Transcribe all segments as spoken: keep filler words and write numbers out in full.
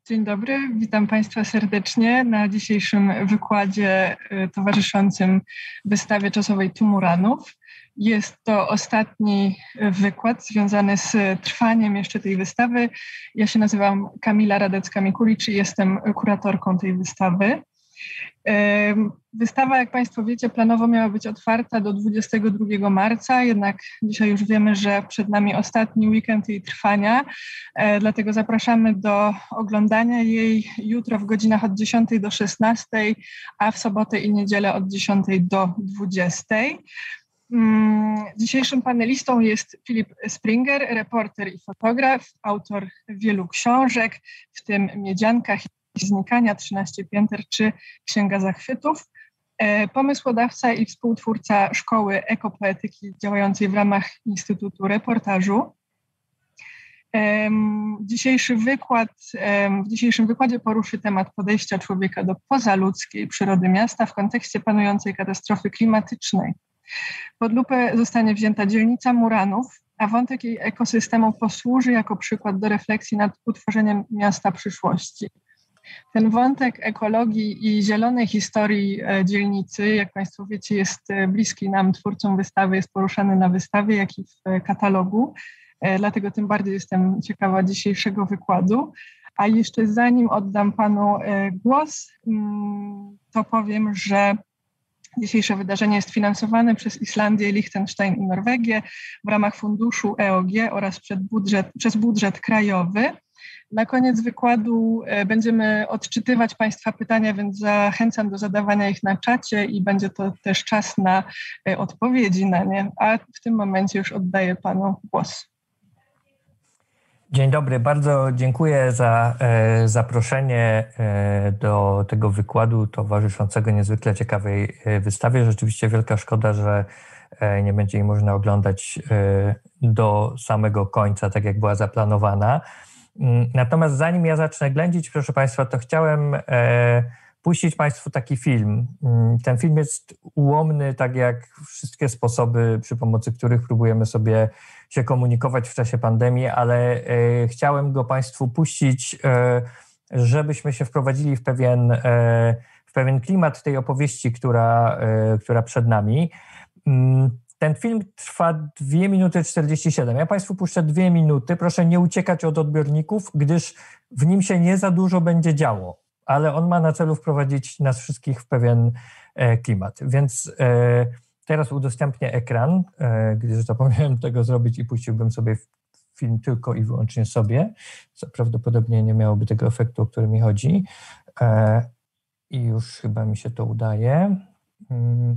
Dzień dobry, witam Państwa serdecznie na dzisiejszym wykładzie y, towarzyszącym wystawie czasowej Tumuranów. Jest to ostatni wykład związany z trwaniem jeszcze tej wystawy. Ja się nazywam Kamila Radecka-Mikulicz i jestem kuratorką tej wystawy. Wystawa, jak Państwo wiecie, planowo miała być otwarta do dwudziestego drugiego marca, jednak dzisiaj już wiemy, że przed nami ostatni weekend jej trwania, dlatego zapraszamy do oglądania jej jutro w godzinach od dziesiątej do szesnastej, a w sobotę i niedzielę od dziesiątej do dwudziestej. Dzisiejszym panelistą jest Filip Springer, reporter i fotograf, autor wielu książek, w tym Miedzianka, Znikania, trzynaście pięter czy Księga Zachwytów. Pomysłodawca i współtwórca Szkoły Ekopoetyki działającej w ramach Instytutu Reportażu. Dzisiejszy wykład, w dzisiejszym wykładzie poruszy temat podejścia człowieka do pozaludzkiej przyrody miasta w kontekście panującej katastrofy klimatycznej. Pod lupę zostanie wzięta dzielnica Muranów, a wątek jej ekosystemu posłuży jako przykład do refleksji nad utworzeniem miasta przyszłości. Ten wątek ekologii i zielonej historii dzielnicy, jak Państwo wiecie, jest bliski nam twórcom wystawy, jest poruszany na wystawie, jak i w katalogu. Dlatego tym bardziej jestem ciekawa dzisiejszego wykładu. A jeszcze zanim oddam Panu głos, to powiem, że dzisiejsze wydarzenie jest finansowane przez Islandię, Liechtenstein i Norwegię w ramach funduszu E O G oraz przed budżet, przez budżet krajowy. Na koniec wykładu będziemy odczytywać Państwa pytania, więc zachęcam do zadawania ich na czacie i będzie to też czas na odpowiedzi na nie. A w tym momencie już oddaję Panu głos. Dzień dobry, bardzo dziękuję za e, zaproszenie e, do tego wykładu towarzyszącego niezwykle ciekawej e, wystawie. Rzeczywiście wielka szkoda, że e, nie będzie jej można oglądać e, do samego końca, tak jak była zaplanowana. Natomiast zanim ja zacznę ględzić, proszę Państwa, to chciałem e, puścić Państwu taki film. Ten film jest ułomny, tak jak wszystkie sposoby, przy pomocy których próbujemy sobie się komunikować w czasie pandemii, ale e, chciałem go Państwu puścić, e, żebyśmy się wprowadzili w pewien, e, w pewien klimat tej opowieści, która, e, która przed nami. Ten film trwa dwie minuty czterdzieści siedem. Ja Państwu puszczę dwie minuty. Proszę nie uciekać od odbiorników, gdyż w nim się nie za dużo będzie działo, ale on ma na celu wprowadzić nas wszystkich w pewien e, klimat. Więc e, teraz udostępnię ekran, e, gdyż zapomniałem tego zrobić i puściłbym sobie film tylko i wyłącznie sobie, co prawdopodobnie nie miałoby tego efektu, o który mi chodzi. E, I już chyba mi się to udaje. Hmm.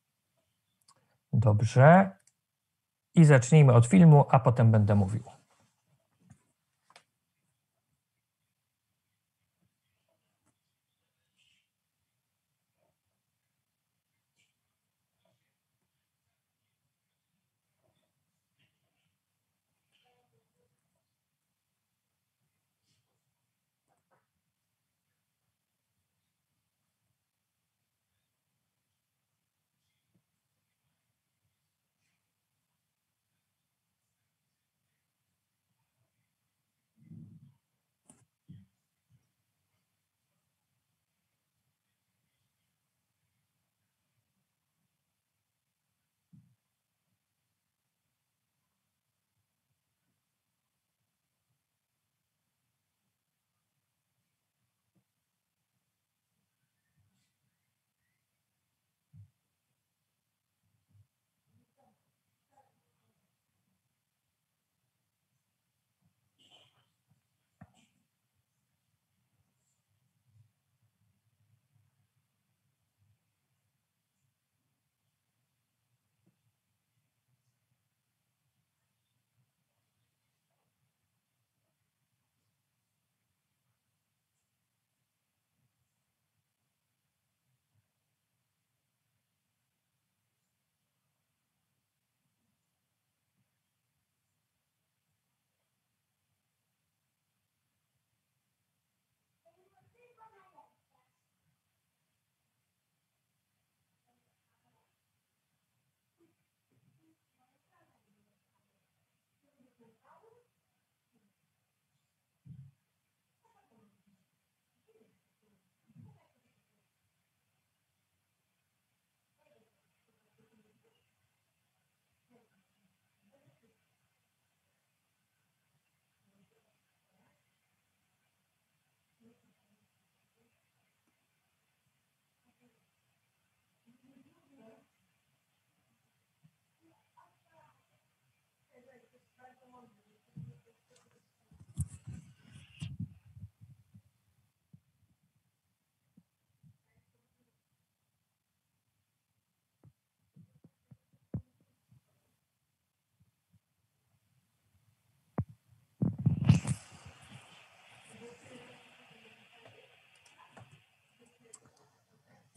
Dobrze. I zacznijmy od filmu, a potem będę mówił.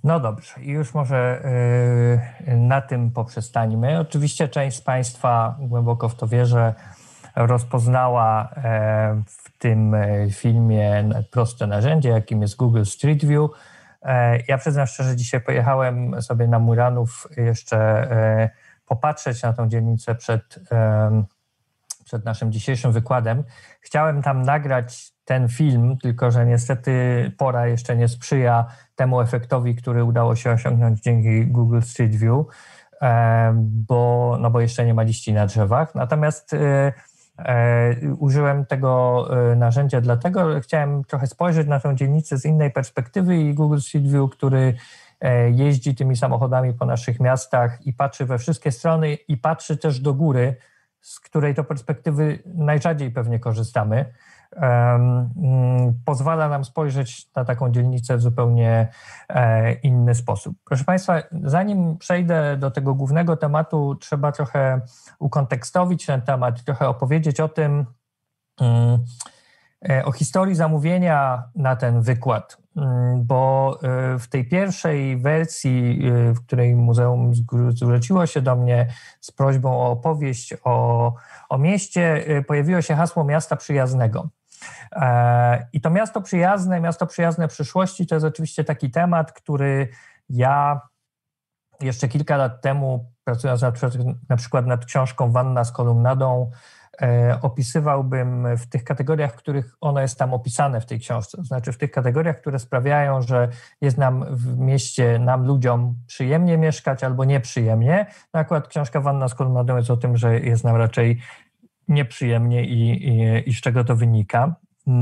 No dobrze, i już może yy, na tym poprzestańmy. Oczywiście część z Państwa, głęboko w to wierzę, rozpoznała e, w tym filmie proste narzędzie, jakim jest Google Street View. E, ja przyznam szczerze, dzisiaj pojechałem sobie na Muranów jeszcze e, popatrzeć na tą dzielnicę przed, e, przed naszym dzisiejszym wykładem. Chciałem tam nagrać ten film, tylko że niestety pora jeszcze nie sprzyja temu efektowi, który udało się osiągnąć dzięki Google Street View, bo, no bo jeszcze nie ma liści na drzewach. Natomiast e, e, użyłem tego narzędzia dlatego, że chciałem trochę spojrzeć na tę dzielnicę z innej perspektywy i Google Street View, który jeździ tymi samochodami po naszych miastach i patrzy we wszystkie strony i patrzy też do góry, z której to perspektywy najrzadziej pewnie korzystamy. Um, pozwala nam spojrzeć na taką dzielnicę w zupełnie e, inny sposób. Proszę Państwa, zanim przejdę do tego głównego tematu, trzeba trochę ukontekstowić ten temat, trochę opowiedzieć o tym, um, e, o historii zamówienia na ten wykład, um, bo e, w tej pierwszej wersji, e, w której muzeum zwróciło się do mnie z prośbą o opowieść o, o mieście, e, pojawiło się hasło miasta przyjaznego. I to miasto przyjazne, miasto przyjazne przyszłości to jest oczywiście taki temat, który ja jeszcze kilka lat temu, pracując na przykład, na przykład nad książką Wanna z kolumnadą, e, opisywałbym w tych kategoriach, w których ono jest tam opisane w tej książce. To znaczy w tych kategoriach, które sprawiają, że jest nam w mieście, nam ludziom przyjemnie mieszkać albo nieprzyjemnie. No akurat książka Wanna z kolumnadą jest o tym, że jest nam raczej nieprzyjemnie i, i, i z czego to wynika.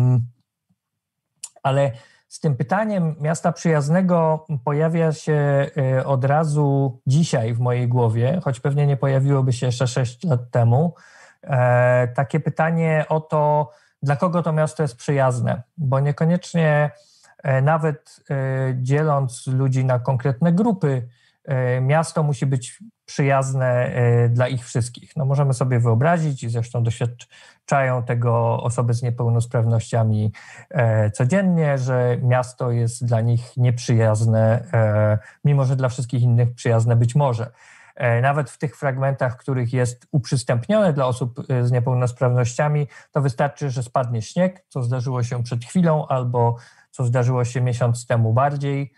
Ale z tym pytaniem miasta przyjaznego pojawia się od razu dzisiaj w mojej głowie, choć pewnie nie pojawiłoby się jeszcze sześć lat temu, takie pytanie o to, dla kogo to miasto jest przyjazne, bo niekoniecznie nawet dzieląc ludzi na konkretne grupy, miasto musi być przyjazne dla ich wszystkich. No możemy sobie wyobrazić i zresztą doświadczają tego osoby z niepełnosprawnościami codziennie, że miasto jest dla nich nieprzyjazne, mimo że dla wszystkich innych przyjazne być może. Nawet w tych fragmentach, w których jest uprzystępnione dla osób z niepełnosprawnościami, to wystarczy, że spadnie śnieg, co zdarzyło się przed chwilą albo co zdarzyło się miesiąc temu bardziej,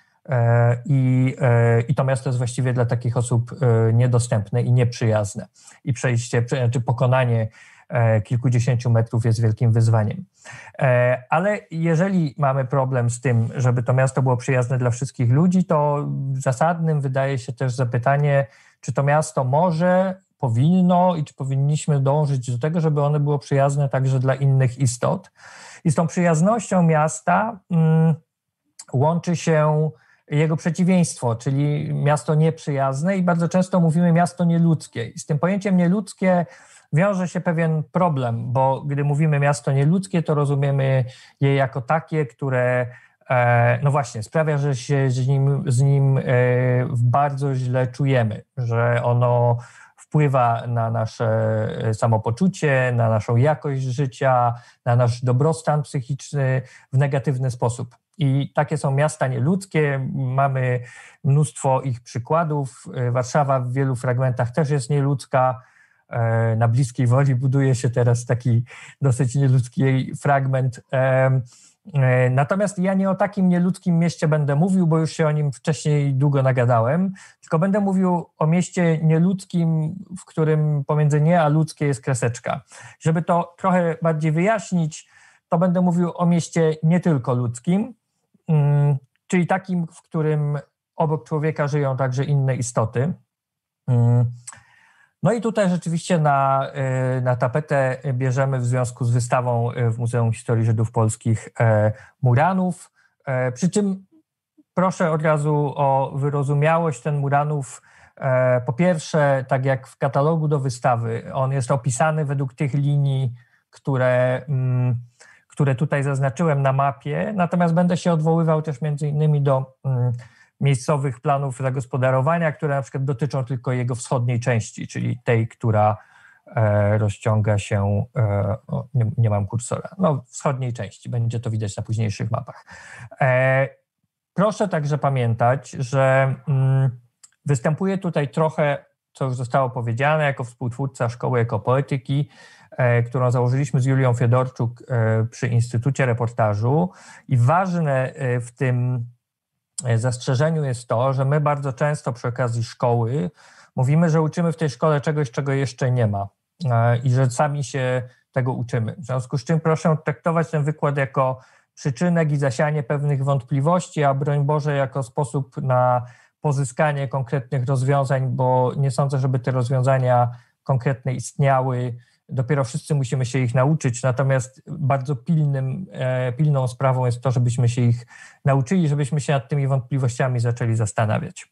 I, i to miasto jest właściwie dla takich osób niedostępne i nieprzyjazne. I przejście, czy pokonanie kilkudziesięciu metrów jest wielkim wyzwaniem. Ale jeżeli mamy problem z tym, żeby to miasto było przyjazne dla wszystkich ludzi, to zasadnym wydaje się też zapytanie, czy to miasto może, powinno i czy powinniśmy dążyć do tego, żeby ono było przyjazne także dla innych istot. I z tą przyjaznością miasta mm, łączy się jego przeciwieństwo, czyli miasto nieprzyjazne i bardzo często mówimy miasto nieludzkie. I z tym pojęciem nieludzkie wiąże się pewien problem, bo gdy mówimy miasto nieludzkie, to rozumiemy je jako takie, które e, no właśnie sprawia, że się z nim, z nim e, bardzo źle czujemy, że ono wpływa na nasze samopoczucie, na naszą jakość życia, na nasz dobrostan psychiczny w negatywny sposób. I takie są miasta nieludzkie, mamy mnóstwo ich przykładów. Warszawa w wielu fragmentach też jest nieludzka. Na Bliskiej Woli buduje się teraz taki dosyć nieludzki fragment. Natomiast ja nie o takim nieludzkim mieście będę mówił, bo już się o nim wcześniej długo nagadałem, tylko będę mówił o mieście nieludzkim, w którym pomiędzy nie a ludzkie jest kreseczka. Żeby to trochę bardziej wyjaśnić, to będę mówił o mieście nie tylko ludzkim, czyli takim, w którym obok człowieka żyją także inne istoty. No i tutaj rzeczywiście na, na tapetę bierzemy w związku z wystawą w Muzeum Historii Żydów Polskich Muranów, przy czym proszę od razu o wyrozumiałość. Ten Muranów, po pierwsze, tak jak w katalogu do wystawy, on jest opisany według tych linii, które... które tutaj zaznaczyłem na mapie, natomiast będę się odwoływał też między innymi do mm, miejscowych planów zagospodarowania, które na przykład dotyczą tylko jego wschodniej części, czyli tej, która e, rozciąga się, e, o, nie, nie mam kursora, no wschodniej części, będzie to widać na późniejszych mapach. E, proszę także pamiętać, że występuje tutaj trochę, co już zostało powiedziane, jako współtwórca Szkoły Ekopoetyki, którą założyliśmy z Julią Fiedorczuk przy Instytucie Reportażu. I ważne w tym zastrzeżeniu jest to, że my bardzo często przy okazji szkoły mówimy, że uczymy w tej szkole czegoś, czego jeszcze nie ma i że sami się tego uczymy. W związku z czym proszę traktować ten wykład jako przyczynek i zasianie pewnych wątpliwości, a broń Boże jako sposób na pozyskanie konkretnych rozwiązań, bo nie sądzę, żeby te rozwiązania konkretne istniały. Dopiero wszyscy musimy się ich nauczyć, natomiast bardzo pilnym, pilną sprawą jest to, żebyśmy się ich nauczyli, żebyśmy się nad tymi wątpliwościami zaczęli zastanawiać.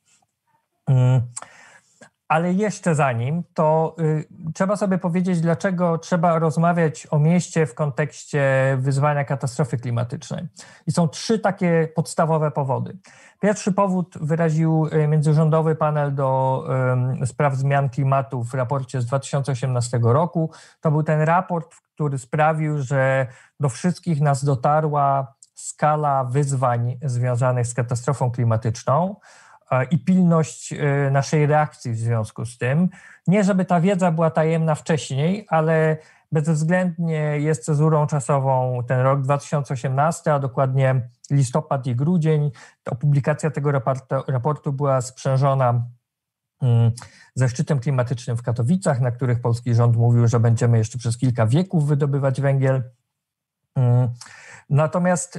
Ale jeszcze zanim, to y, trzeba sobie powiedzieć, dlaczego trzeba rozmawiać o mieście w kontekście wyzwania katastrofy klimatycznej. I są trzy takie podstawowe powody. Pierwszy powód wyraził międzyrządowy panel do y, spraw zmian klimatu w raporcie z dwa tysiące osiemnastego roku. To był ten raport, który sprawił, że do wszystkich nas dotarła skala wyzwań związanych z katastrofą klimatyczną i pilność naszej reakcji w związku z tym. Nie, żeby ta wiedza była tajemna wcześniej, ale bezwzględnie jest cezurą czasową ten rok dwa tysiące osiemnasty, a dokładnie listopad i grudzień. To publikacja tego raportu, raportu była sprzężona ze szczytem klimatycznym w Katowicach, na których polski rząd mówił, że będziemy jeszcze przez kilka wieków wydobywać węgiel. Natomiast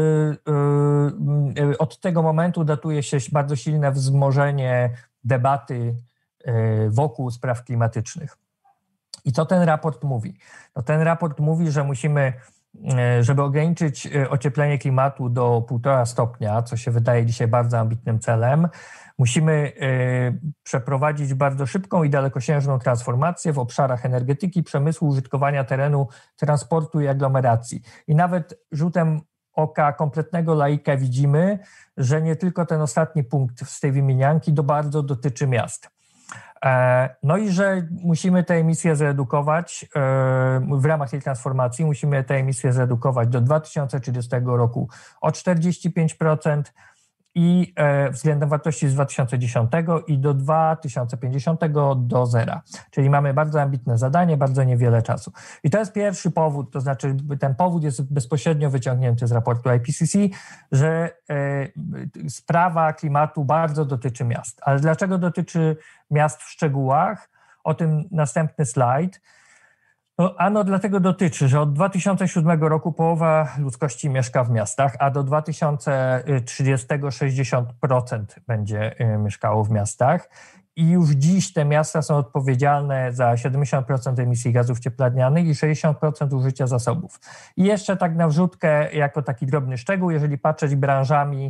y, y, od tego momentu datuje się bardzo silne wzmożenie debaty y, wokół spraw klimatycznych. I co ten raport mówi? No, ten raport mówi, że musimy, y, żeby ograniczyć ocieplenie klimatu do półtora stopnia, co się wydaje dzisiaj bardzo ambitnym celem, musimy y, przeprowadzić bardzo szybką i dalekosiężną transformację w obszarach energetyki, przemysłu, użytkowania terenu, transportu i aglomeracji. I nawet rzutem oka kompletnego laika widzimy, że nie tylko ten ostatni punkt z tej wymienianki to bardzo dotyczy miast. E, no i że musimy te emisje zredukować e, w ramach tej transformacji, musimy te emisje zredukować do dwa tysiące trzydziestego roku o czterdzieści pięć procent, i e, względem wartości z dwa tysiące dziesiątego i do dwa tysiące pięćdziesiątego do zera. Czyli mamy bardzo ambitne zadanie, bardzo niewiele czasu. I to jest pierwszy powód, to znaczy ten powód jest bezpośrednio wyciągnięty z raportu I P C C, że e, sprawa klimatu bardzo dotyczy miast. Ale dlaczego dotyczy miast w szczegółach? O tym następny slajd. No, ano dlatego dotyczy, że od dwa tysiące siódmego roku połowa ludzkości mieszka w miastach, a do dwa tysiące trzydziestego sześćdziesiąt procent będzie mieszkało w miastach. I już dziś te miasta są odpowiedzialne za siedemdziesiąt procent emisji gazów cieplarnianych i sześćdziesiąt procent użycia zasobów. I jeszcze tak na wrzutkę, jako taki drobny szczegół, jeżeli patrzeć branżami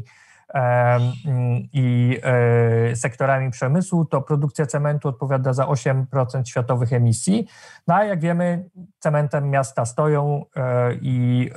i sektorami przemysłu, to produkcja cementu odpowiada za osiem procent światowych emisji. No a jak wiemy, cementem miasta stoją i,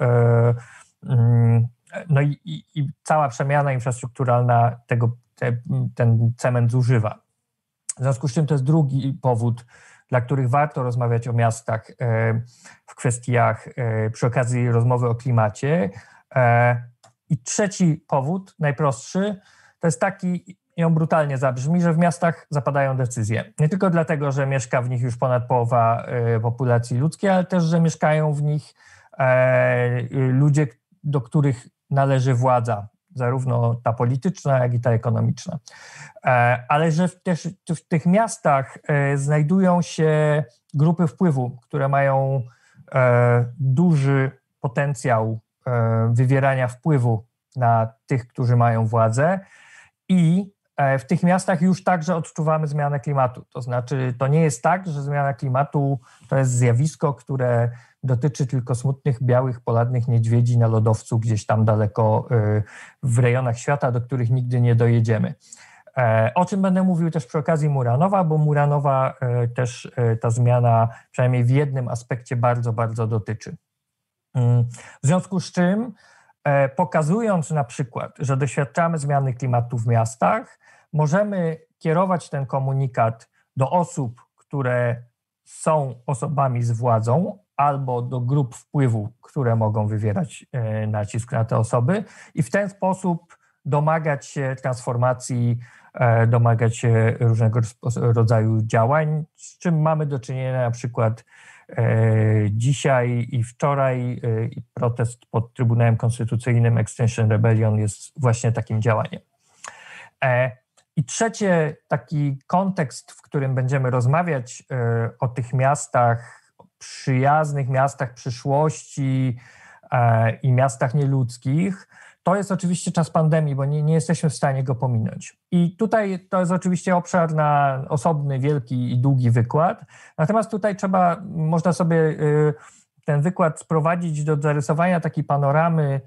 no i, i, i cała przemiana infrastrukturalna tego, te, ten cement zużywa. W związku z czym to jest drugi powód, dla których warto rozmawiać o miastach w kwestiach przy okazji rozmowy o klimacie. I trzeci powód, najprostszy, to jest taki, i on brutalnie zabrzmi, że w miastach zapadają decyzje. Nie tylko dlatego, że mieszka w nich już ponad połowa y, populacji ludzkiej, ale też, że mieszkają w nich e, ludzie, do których należy władza, zarówno ta polityczna, jak i ta ekonomiczna. E, ale że w, też w tych miastach e, znajdują się grupy wpływu, które mają e, duży potencjał wywierania wpływu na tych, którzy mają władzę, i w tych miastach już także odczuwamy zmianę klimatu. To znaczy, to nie jest tak, że zmiana klimatu to jest zjawisko, które dotyczy tylko smutnych, białych, polarnych niedźwiedzi na lodowcu gdzieś tam daleko w rejonach świata, do których nigdy nie dojedziemy. O czym będę mówił też przy okazji Muranowa, bo Muranowa też ta zmiana przynajmniej w jednym aspekcie bardzo, bardzo dotyczy. W związku z czym, pokazując na przykład, że doświadczamy zmiany klimatu w miastach, możemy kierować ten komunikat do osób, które są osobami z władzą, albo do grup wpływu, które mogą wywierać nacisk na te osoby, i w ten sposób domagać się transformacji, domagać się różnego rodzaju działań, z czym mamy do czynienia na przykład dzisiaj i wczoraj. Protest pod Trybunałem Konstytucyjnym Extinction Rebellion jest właśnie takim działaniem. I trzecie, taki kontekst, w którym będziemy rozmawiać o tych miastach, przyjaznych miastach przyszłości i miastach nieludzkich, to jest oczywiście czas pandemii, bo nie, nie jesteśmy w stanie go pominąć. I tutaj to jest oczywiście obszar na osobny, wielki i długi wykład. Natomiast tutaj trzeba, można sobie ten wykład sprowadzić do zarysowania takiej panoramy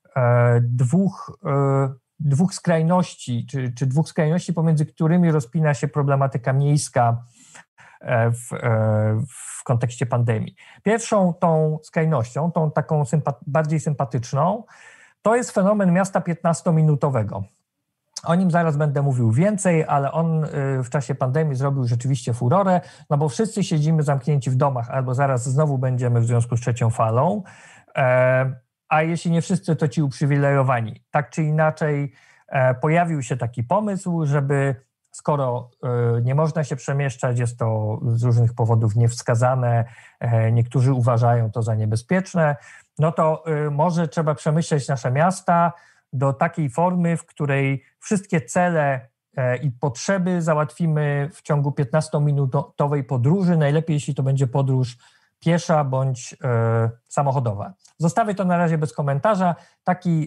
dwóch, dwóch skrajności, czy, czy dwóch skrajności, pomiędzy którymi rozpina się problematyka miejska w, w kontekście pandemii. Pierwszą tą skrajnością, tą taką sympa- bardziej sympatyczną, to jest fenomen miasta piętnastominutowego. O nim zaraz będę mówił więcej, ale on w czasie pandemii zrobił rzeczywiście furorę, no bo wszyscy siedzimy zamknięci w domach, albo zaraz znowu będziemy w związku z trzecią falą, a jeśli nie wszyscy, to ci uprzywilejowani. Tak czy inaczej pojawił się taki pomysł, żeby skoro nie można się przemieszczać, jest to z różnych powodów niewskazane, niektórzy uważają to za niebezpieczne, no to może trzeba przemyśleć nasze miasta do takiej formy, w której wszystkie cele i potrzeby załatwimy w ciągu piętnastominutowej podróży, najlepiej jeśli to będzie podróż piesza bądź samochodowa. Zostawię to na razie bez komentarza. Taki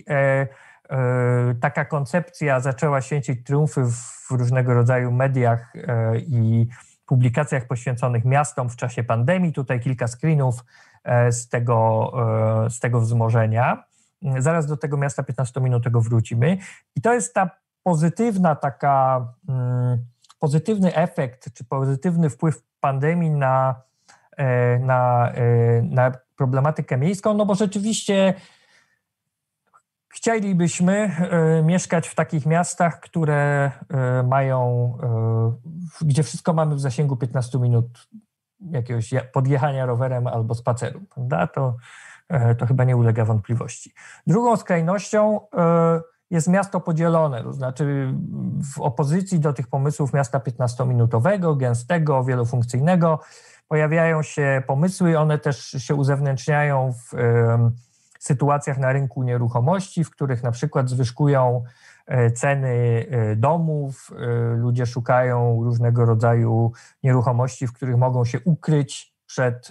Taka koncepcja zaczęła święcić triumfy w różnego rodzaju mediach i publikacjach poświęconych miastom w czasie pandemii. Tutaj kilka screenów z tego, z tego wzmożenia. Zaraz do tego miasta piętnastominutowego wrócimy. I to jest ta pozytywna taka, pozytywny efekt, czy pozytywny wpływ pandemii na, na, na problematykę miejską, no bo rzeczywiście chcielibyśmy y, mieszkać w takich miastach, które y, mają, y, gdzie wszystko mamy w zasięgu piętnastu minut jakiegoś podjechania rowerem albo spaceru, prawda? To, y, to chyba nie ulega wątpliwości. Drugą skrajnością y, jest miasto podzielone, to znaczy w opozycji do tych pomysłów miasta piętnastominutowego, gęstego, wielofunkcyjnego pojawiają się pomysły, one też się uzewnętrzniają w y, sytuacjach na rynku nieruchomości, w których na przykład zwyżkują ceny domów, ludzie szukają różnego rodzaju nieruchomości, w których mogą się ukryć przed,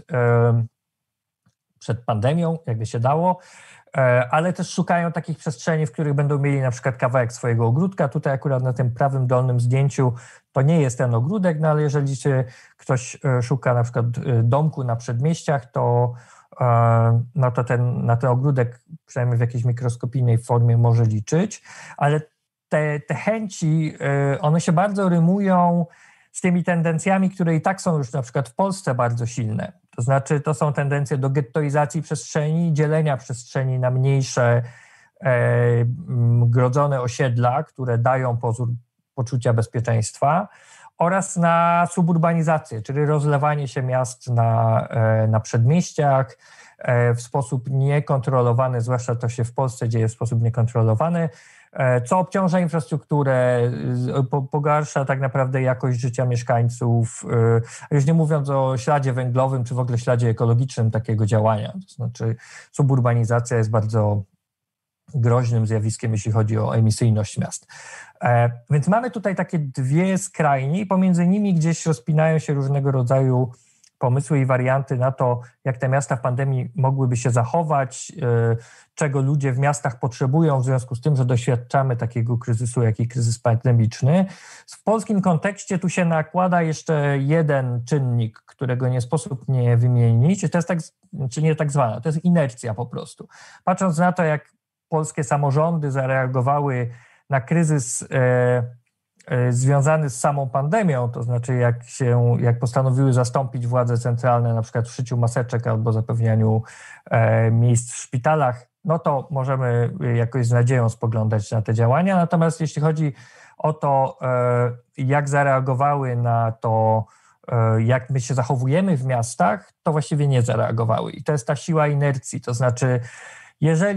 przed pandemią, jakby się dało, ale też szukają takich przestrzeni, w których będą mieli na przykład kawałek swojego ogródka. Tutaj akurat na tym prawym dolnym zdjęciu to nie jest ten ogródek, no ale jeżeli się ktoś szuka na przykład domku na przedmieściach, to no to ten, na ten ogródek przynajmniej w jakiejś mikroskopijnej formie może liczyć, ale te, te chęci, one się bardzo rymują z tymi tendencjami, które i tak są już na przykład w Polsce bardzo silne. To znaczy to są tendencje do gettoizacji przestrzeni, dzielenia przestrzeni na mniejsze e, grodzone osiedla, które dają pozór poczucia bezpieczeństwa, oraz na suburbanizację, czyli rozlewanie się miast na, na przedmieściach w sposób niekontrolowany, zwłaszcza to się w Polsce dzieje w sposób niekontrolowany, co obciąża infrastrukturę, pogarsza tak naprawdę jakość życia mieszkańców, już nie mówiąc o śladzie węglowym, czy w ogóle śladzie ekologicznym takiego działania. To znaczy suburbanizacja jest bardzo groźnym zjawiskiem, jeśli chodzi o emisyjność miast. E, więc mamy tutaj takie dwie skrajnie i pomiędzy nimi gdzieś rozpinają się różnego rodzaju pomysły i warianty na to, jak te miasta w pandemii mogłyby się zachować, e, czego ludzie w miastach potrzebują w związku z tym, że doświadczamy takiego kryzysu, jak i kryzys pandemiczny. W polskim kontekście tu się nakłada jeszcze jeden czynnik, którego nie sposób nie wymienić, to jest tak, czy nie tak zwana, to jest inercja po prostu. Patrząc na to, jak polskie samorządy zareagowały na kryzys e, e, związany z samą pandemią, to znaczy jak się, jak postanowiły zastąpić władze centralne na przykład w szyciu maseczek albo zapewnianiu e, miejsc w szpitalach, no to możemy jakoś z nadzieją spoglądać na te działania. Natomiast jeśli chodzi o to, e, jak zareagowały na to, e, jak my się zachowujemy w miastach, to właściwie nie zareagowały. I to jest ta siła inercji, to znaczy jeżeli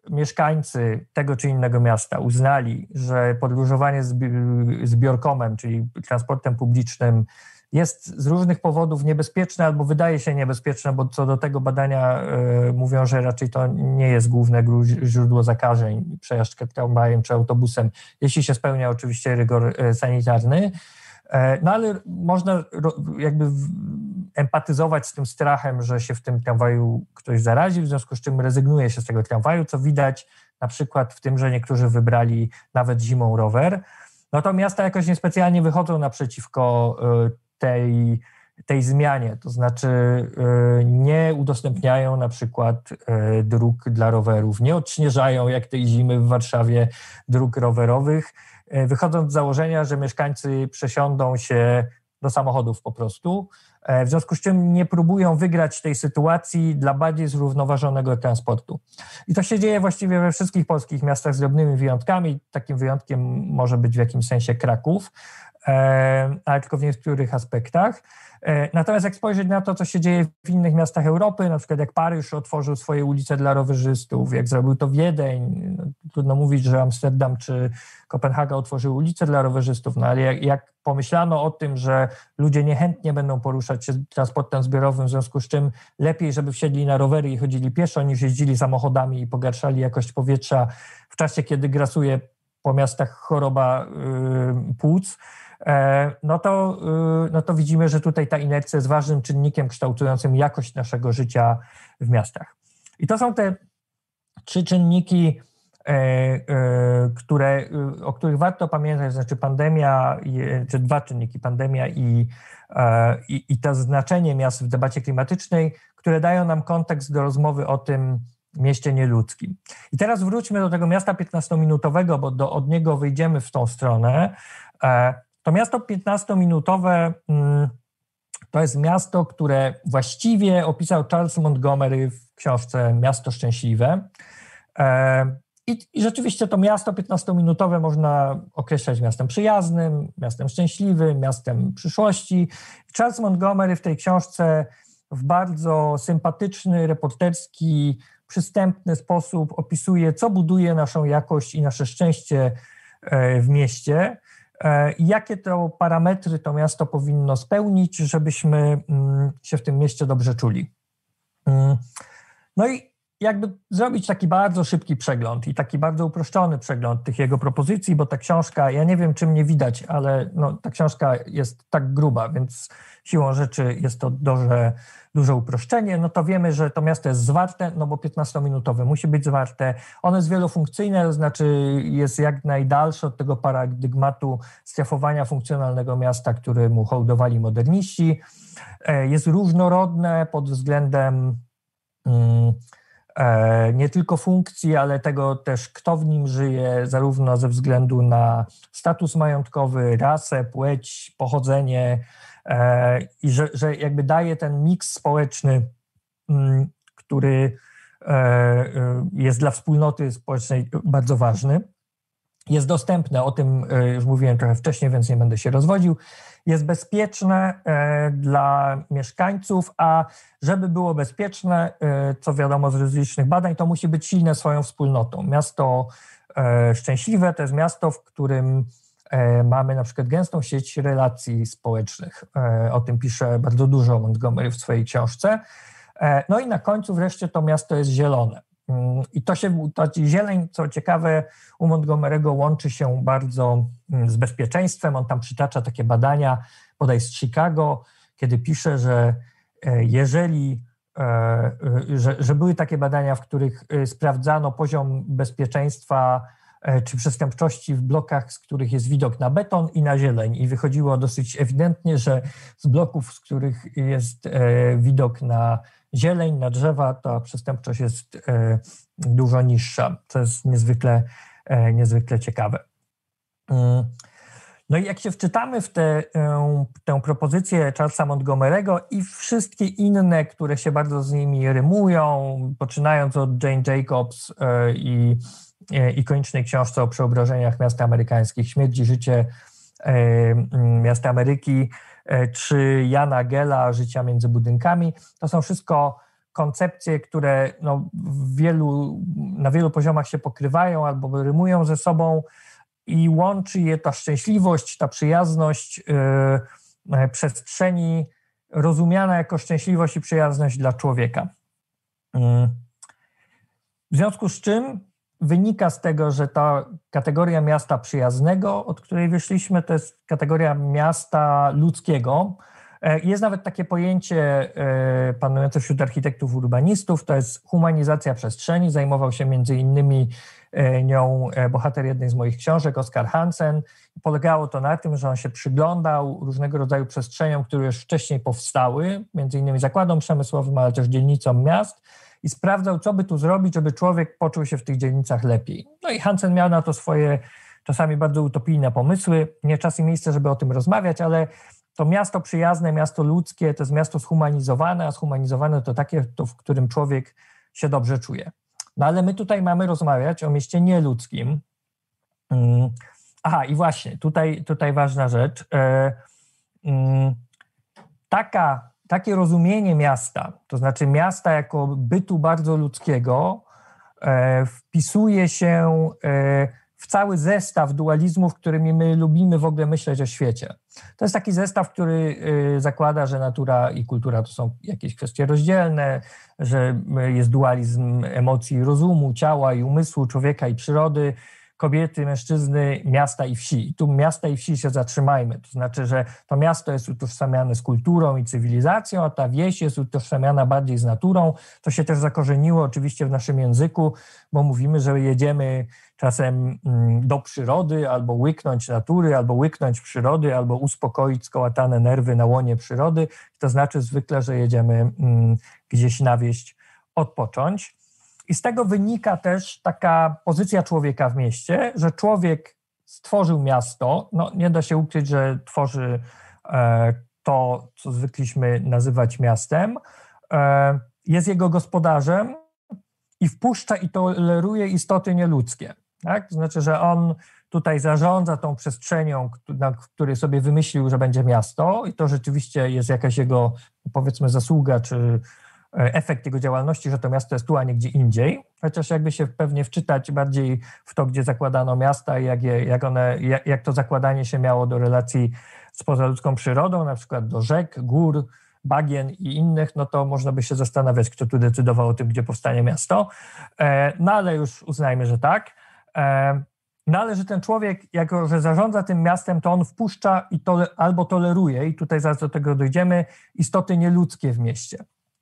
mieszkańcy tego czy innego miasta uznali, że podróżowanie zbiorkomem, czyli transportem publicznym, jest z różnych powodów niebezpieczne albo wydaje się niebezpieczne, bo co do tego badania y, mówią, że raczej to nie jest główne źródło zakażeń, przejażdżka tramwajem czy autobusem, jeśli się spełnia oczywiście rygor sanitarny. No ale można jakby empatyzować z tym strachem, że się w tym tramwaju ktoś zarazi, w związku z czym rezygnuje się z tego tramwaju, co widać na przykład w tym, że niektórzy wybrali nawet zimą rower. No to miasta jakoś niespecjalnie wychodzą naprzeciwko tej, tej zmianie, to znaczy nie udostępniają na przykład dróg dla rowerów, nie odśnieżają jak tej zimy w Warszawie dróg rowerowych, wychodząc z założenia, że mieszkańcy przesiądą się do samochodów po prostu, w związku z czym nie próbują wygrać tej sytuacji dla bardziej zrównoważonego transportu. I to się dzieje właściwie we wszystkich polskich miastach z drobnymi wyjątkami. Takim wyjątkiem może być w jakimś sensie Kraków, ale tylko w niektórych aspektach. Natomiast jak spojrzeć na to, co się dzieje w innych miastach Europy, na przykład jak Paryż otworzył swoje ulice dla rowerzystów, jak zrobił to Wiedeń, no, trudno mówić, że Amsterdam czy Kopenhaga otworzyły ulice dla rowerzystów, no ale jak, jak pomyślano o tym, że ludzie niechętnie będą poruszać się transportem zbiorowym, w związku z czym lepiej, żeby wsiedli na rowery i chodzili pieszo, niż jeździli samochodami i pogarszali jakość powietrza w czasie, kiedy grasuje po miastach choroba yy, płuc, No to, no to widzimy, że tutaj ta inercja jest ważnym czynnikiem kształtującym jakość naszego życia w miastach. I to są te trzy czynniki, które, o których warto pamiętać, znaczy pandemia, czy dwa czynniki, pandemia i, i, i to znaczenie miast w debacie klimatycznej, które dają nam kontekst do rozmowy o tym mieście nieludzkim. I teraz wróćmy do tego miasta piętnastominutowego, bo do, od niego wyjdziemy w tą stronę. To miasto piętnastominutowe to jest miasto, które właściwie opisał Charles Montgomery w książce Miasto Szczęśliwe. I, i rzeczywiście to miasto piętnastominutowe można określać miastem przyjaznym, miastem szczęśliwym, miastem przyszłości. Charles Montgomery w tej książce w bardzo sympatyczny, reporterski, przystępny sposób opisuje, co buduje naszą jakość i nasze szczęście w mieście. I jakie to parametry to miasto powinno spełnić, żebyśmy się w tym mieście dobrze czuli. No i jakby zrobić taki bardzo szybki przegląd i taki bardzo uproszczony przegląd tych jego propozycji, bo ta książka, ja nie wiem, czy mnie widać, ale no, ta książka jest tak gruba, więc siłą rzeczy jest to duże, duże uproszczenie. No to wiemy, że to miasto jest zwarte, no bo piętnastominutowe musi być zwarte. Ono jest wielofunkcyjne, to znaczy jest jak najdalsze od tego paradygmatu strefowania funkcjonalnego miasta, który mu hołdowali moderniści. Jest różnorodne pod względem hmm, nie tylko funkcji, ale tego też, kto w nim żyje, zarówno ze względu na status majątkowy, rasę, płeć, pochodzenie i że, że jakby daje ten miks społeczny, który jest dla wspólnoty społecznej bardzo ważny. Jest dostępne, o tym już mówiłem trochę wcześniej, więc nie będę się rozwodził. Jest bezpieczne dla mieszkańców, a żeby było bezpieczne, co wiadomo z rozlicznych badań, to musi być silne swoją wspólnotą. Miasto szczęśliwe to jest miasto, w którym mamy na przykład gęstą sieć relacji społecznych. O tym pisze bardzo dużo Montgomery w swojej książce. No i na końcu wreszcie to miasto jest zielone. I to się, to zieleń, co ciekawe, u Montgomery'ego łączy się bardzo z bezpieczeństwem. On tam przytacza takie badania, bodaj z Chicago, kiedy pisze, że jeżeli, że, że były takie badania, w których sprawdzano poziom bezpieczeństwa czy przestępczości w blokach, z których jest widok na beton i na zieleń. I wychodziło dosyć ewidentnie, że z bloków, z których jest widok na zieleń, na drzewa, ta przestępczość jest dużo niższa, co jest niezwykle, niezwykle ciekawe. No i jak się wczytamy w tę, tę propozycję Charlesa Montgomery'ego i wszystkie inne, które się bardzo z nimi rymują, poczynając od Jane Jacobs i, i ikonicznej książce o przeobrażeniach miast amerykańskich, Śmierć i życie miasta Ameryki, czy Jana Gela, Życia między budynkami. To są wszystko koncepcje, które no, w wielu na wielu poziomach się pokrywają albo rymują ze sobą i łączy je ta szczęśliwość, ta przyjazność yy, przestrzeni rozumiana jako szczęśliwość i przyjazność dla człowieka. Yy. W związku z czym wynika z tego, że ta kategoria miasta przyjaznego, od której wyszliśmy, to jest kategoria miasta ludzkiego. Jest nawet takie pojęcie panujące wśród architektów urbanistów, to jest humanizacja przestrzeni. Zajmował się między innymi nią bohater jednej z moich książek, Oskar Hansen. Polegało to na tym, że on się przyglądał różnego rodzaju przestrzeniom, które już wcześniej powstały, między innymi zakładom przemysłowym, ale też dzielnicom miast, i sprawdzał, co by tu zrobić, żeby człowiek poczuł się w tych dzielnicach lepiej. No i Hansen miał na to swoje czasami bardzo utopijne pomysły. Nie czas i miejsce, żeby o tym rozmawiać, ale to miasto przyjazne, miasto ludzkie, to jest miasto zhumanizowane, a zhumanizowane to takie, to, w którym człowiek się dobrze czuje. No ale my tutaj mamy rozmawiać o mieście nieludzkim. Hmm. Aha, i właśnie, tutaj, tutaj ważna rzecz. E, hmm, taka Takie rozumienie miasta, to znaczy miasta jako bytu bardzo ludzkiego, e, wpisuje się e, w cały zestaw dualizmów, którymi my lubimy w ogóle myśleć o świecie. To jest taki zestaw, który e, zakłada, że natura i kultura to są jakieś kwestie rozdzielne, że jest dualizm emocji i rozumu, ciała i umysłu, człowieka i przyrody, kobiety, mężczyzny, miasta i wsi. I tu miasta i wsi się zatrzymajmy. To znaczy, że to miasto jest utożsamiane z kulturą i cywilizacją, a ta wieś jest utożsamiana bardziej z naturą. To się też zakorzeniło oczywiście w naszym języku, bo mówimy, że jedziemy czasem do przyrody, albo łyknąć natury, albo łyknąć przyrody, albo uspokoić skołatane nerwy na łonie przyrody. To znaczy zwykle, że jedziemy gdzieś na wieś odpocząć. I z tego wynika też taka pozycja człowieka w mieście, że człowiek stworzył miasto, no nie da się ukryć, że tworzy e, to, co zwykliśmy nazywać miastem, e, jest jego gospodarzem i wpuszcza i toleruje istoty nieludzkie. Tak? To znaczy, że on tutaj zarządza tą przestrzenią, na której sobie wymyślił, że będzie miasto, i to rzeczywiście jest jakaś jego, powiedzmy, zasługa czy efekt jego działalności, że to miasto jest tu, a nie gdzie indziej. Chociaż jakby się pewnie wczytać bardziej w to, gdzie zakładano miasta i jak, je, jak, one, jak, jak to zakładanie się miało do relacji z pozaludzką przyrodą, na przykład do rzek, gór, bagien i innych, no to można by się zastanawiać, kto tu decydował o tym, gdzie powstanie miasto. No ale już uznajmy, że tak. No ale że ten człowiek, jako że zarządza tym miastem, to on wpuszcza i tole, albo toleruje, i tutaj zaraz do tego dojdziemy, istoty nieludzkie w mieście.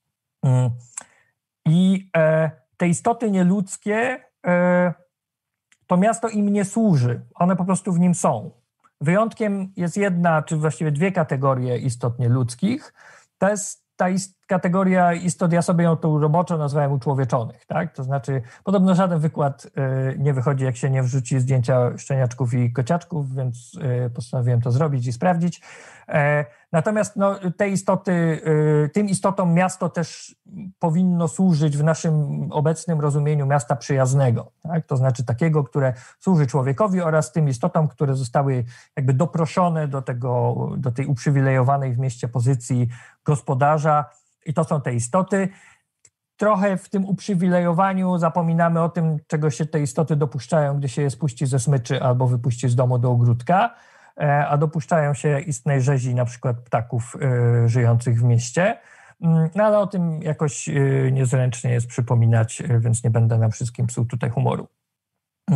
I e, te istoty nieludzkie, e, to miasto im nie służy, one po prostu w nim są. Wyjątkiem jest jedna, czy właściwie dwie kategorie istot nieludzkich. To jest ta ist- kategoria istot, ja sobie ją tu roboczo nazwałem uczłowieczonych, tak? To znaczy, podobno żaden wykład y, nie wychodzi, jak się nie wrzuci zdjęcia szczeniaczków i kociaczków, więc y, postanowiłem to zrobić i sprawdzić. E, natomiast no, te istoty, y, tym istotom miasto też powinno służyć w naszym obecnym rozumieniu miasta przyjaznego, tak? To znaczy takiego, które służy człowiekowi, oraz tym istotom, które zostały jakby doproszone do tego, do tej uprzywilejowanej w mieście pozycji gospodarza. I to są te istoty. Trochę w tym uprzywilejowaniu zapominamy o tym, czego się te istoty dopuszczają, gdy się je spuści ze smyczy albo wypuści z domu do ogródka, a dopuszczają się istnej rzezi, na przykład ptaków y, żyjących w mieście. No ale o tym jakoś y, niezręcznie jest przypominać, y, więc nie będę nam wszystkim psuł tutaj humoru. Y.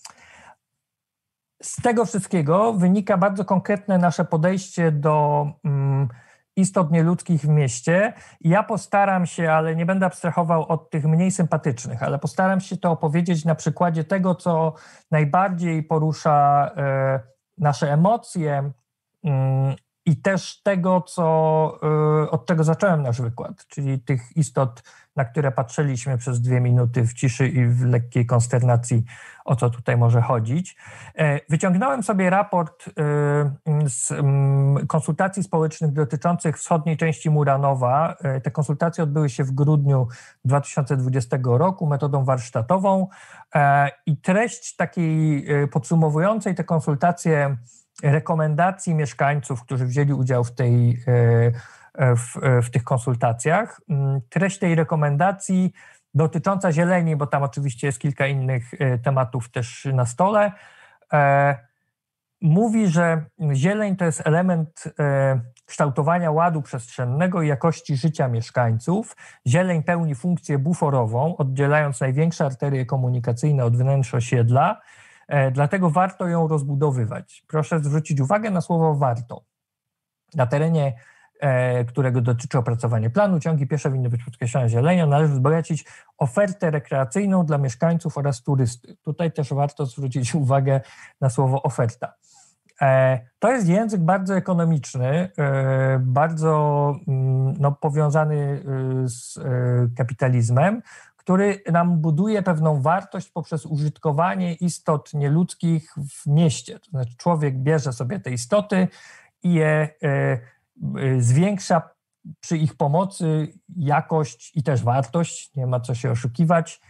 Z tego wszystkiego wynika bardzo konkretne nasze podejście do y, istot nieludzkich w mieście. Ja postaram się, ale nie będę abstrahował od tych mniej sympatycznych, ale postaram się to opowiedzieć na przykładzie tego, co najbardziej porusza e, nasze emocje y, i też tego, co, y, od czego zacząłem nasz wykład, czyli tych istot, na które patrzyliśmy przez dwie minuty w ciszy i w lekkiej konsternacji, o co tutaj może chodzić. Wyciągnąłem sobie raport z konsultacji społecznych dotyczących wschodniej części Muranowa. Te konsultacje odbyły się w grudniu dwa tysiące dwudziestego roku metodą warsztatową i treść takiej podsumowującej te konsultacje rekomendacji mieszkańców, którzy wzięli udział w tej W, w tych konsultacjach. Treść tej rekomendacji dotycząca zieleni, bo tam oczywiście jest kilka innych tematów też na stole, mówi, że zieleń to jest element kształtowania ładu przestrzennego i jakości życia mieszkańców. Zieleń pełni funkcję buforową, oddzielając największe arterie komunikacyjne od wnętrza osiedla, dlatego warto ją rozbudowywać. Proszę zwrócić uwagę na słowo warto. Na terenie, którego dotyczy opracowanie planu, ciągi piesze winny być podkreślone zielenią, należy wzbogacić ofertę rekreacyjną dla mieszkańców oraz turystów. Tutaj też warto zwrócić uwagę na słowo oferta. To jest język bardzo ekonomiczny, bardzo no, powiązany z kapitalizmem, który nam buduje pewną wartość poprzez użytkowanie istot nieludzkich w mieście. To znaczy człowiek bierze sobie te istoty i je zwiększa przy ich pomocy jakość i też wartość, nie ma co się oszukiwać,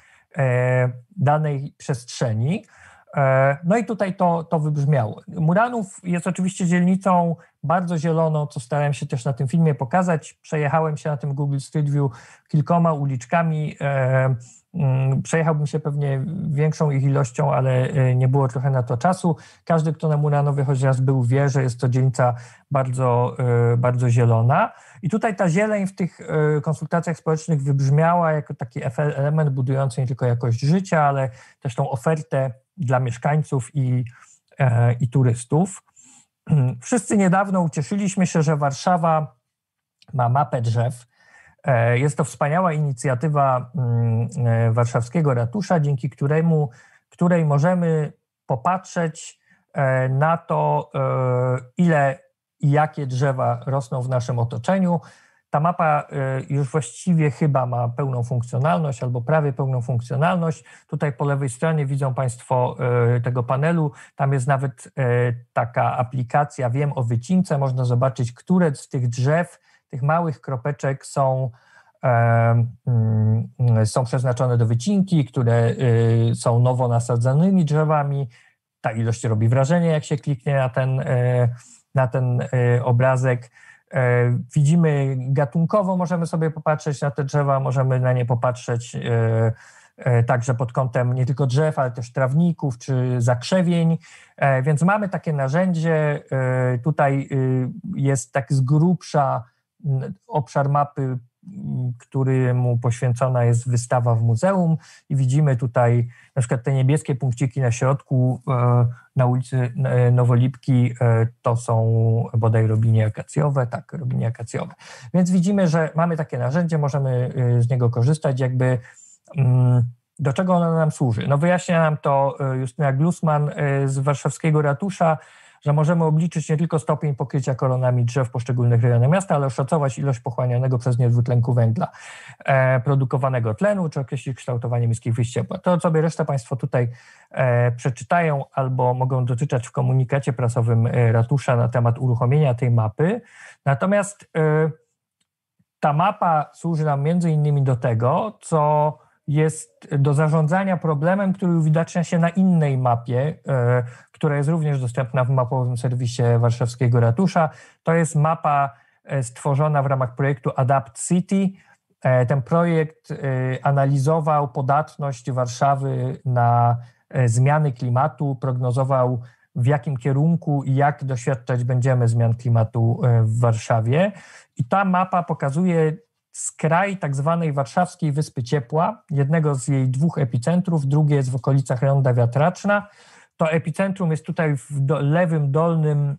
danej przestrzeni. No i tutaj to, to wybrzmiało. Muranów jest oczywiście dzielnicą bardzo zieloną, co starałem się też na tym filmie pokazać. Przejechałem się na tym Google Street View kilkoma uliczkami. Przejechałbym się pewnie większą ich ilością, ale nie było trochę na to czasu. Każdy, kto na Muranowie choć raz był, wie, że jest to dzielnica bardzo, bardzo zielona. I tutaj ta zieleń w tych konsultacjach społecznych wybrzmiała jako taki element budujący nie tylko jakość życia, ale też tą ofertę dla mieszkańców i, i turystów. Wszyscy niedawno ucieszyliśmy się, że Warszawa ma mapę drzew. Jest to wspaniała inicjatywa warszawskiego ratusza, dzięki któremu, której możemy popatrzeć na to, ile i jakie drzewa rosną w naszym otoczeniu. Ta mapa już właściwie chyba ma pełną funkcjonalność albo prawie pełną funkcjonalność. Tutaj po lewej stronie widzą Państwo tego panelu, tam jest nawet taka aplikacja Wiem o wycince, można zobaczyć, które z tych drzew, tych małych kropeczek są, są przeznaczone do wycinki, które są nowo nasadzanymi drzewami. Ta ilość robi wrażenie, jak się kliknie na ten, na ten obrazek. Widzimy gatunkowo, możemy sobie popatrzeć na te drzewa, możemy na nie popatrzeć także pod kątem nie tylko drzew, ale też trawników czy zakrzewień, więc mamy takie narzędzie. Tutaj jest tak z grubsza obszar mapy, któremu poświęcona jest wystawa w muzeum i widzimy tutaj na przykład te niebieskie punkciki na środku na ulicy Nowolipki, to są bodaj robinie akacjowe, tak, robinie akacjowe. Więc widzimy, że mamy takie narzędzie, możemy z niego korzystać, jakby do czego ono nam służy. No wyjaśnia nam to Justyna Glusman z warszawskiego ratusza, że możemy obliczyć nie tylko stopień pokrycia koronami drzew w poszczególnych rejonach miasta, ale oszacować ilość pochłanianego przez nie dwutlenku węgla, e, produkowanego tlenu, czy określić kształtowanie miejskich wyjść ciepła. To sobie resztę Państwo tutaj e, przeczytają albo mogą doczytać w komunikacie prasowym ratusza na temat uruchomienia tej mapy. Natomiast e, ta mapa służy nam między innymi do tego, co jest do zarządzania problemem, który uwidacznia się na innej mapie, e, która jest również dostępna w mapowym serwisie warszawskiego ratusza. To jest mapa stworzona w ramach projektu Adapt City. E, ten projekt e, analizował podatność Warszawy na e, zmiany klimatu, prognozował w jakim kierunku i jak doświadczać będziemy zmian klimatu e, w Warszawie. I ta mapa pokazuje skraj tak zwanej warszawskiej Wyspy Ciepła, jednego z jej dwóch epicentrów, drugie jest w okolicach Ronda Wiatraczna. To epicentrum jest tutaj w do, lewym dolnym,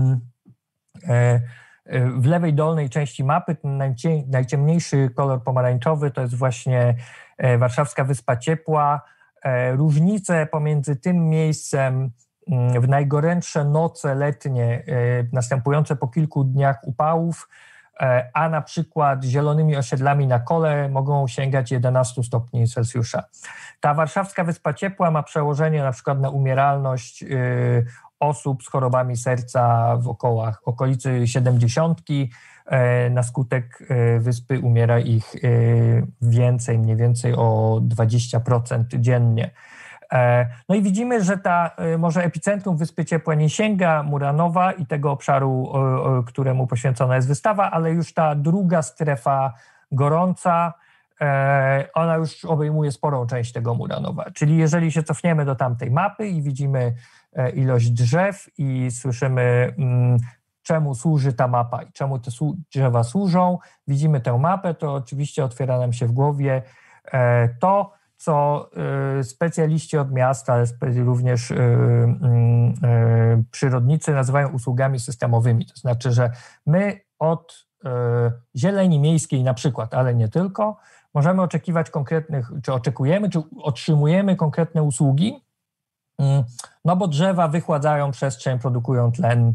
e, w lewej dolnej części mapy. Ten najcie, najciemniejszy kolor pomarańczowy to jest właśnie e, warszawska Wyspa Ciepła. E, różnice pomiędzy tym miejscem m, w najgorętsze noce letnie, e, następujące po kilku dniach upałów, a na przykład zielonymi osiedlami na Kole mogą sięgać jedenaście stopni Celsjusza. Ta warszawska Wyspa Ciepła ma przełożenie na przykład na umieralność y, osób z chorobami serca w okołach, okolicy siedemdziesiątki. Y, na skutek y, wyspy umiera ich y, więcej, mniej więcej o dwadzieścia procent dziennie. No i widzimy, że ta może epicentrum Wyspy Ciepła nie sięga Muranowa i tego obszaru, któremu poświęcona jest wystawa, ale już ta druga strefa gorąca, ona już obejmuje sporą część tego Muranowa. Czyli jeżeli się cofniemy do tamtej mapy i widzimy ilość drzew i słyszymy, czemu służy ta mapa i czemu te drzewa służą, widzimy tę mapę, to oczywiście otwiera nam się w głowie to, co specjaliści od miasta, ale również przyrodnicy nazywają usługami systemowymi. To znaczy, że my od zieleni miejskiej na przykład, ale nie tylko, możemy oczekiwać konkretnych, czy oczekujemy, czy otrzymujemy konkretne usługi, no bo drzewa wychładzają przestrzeń, produkują tlen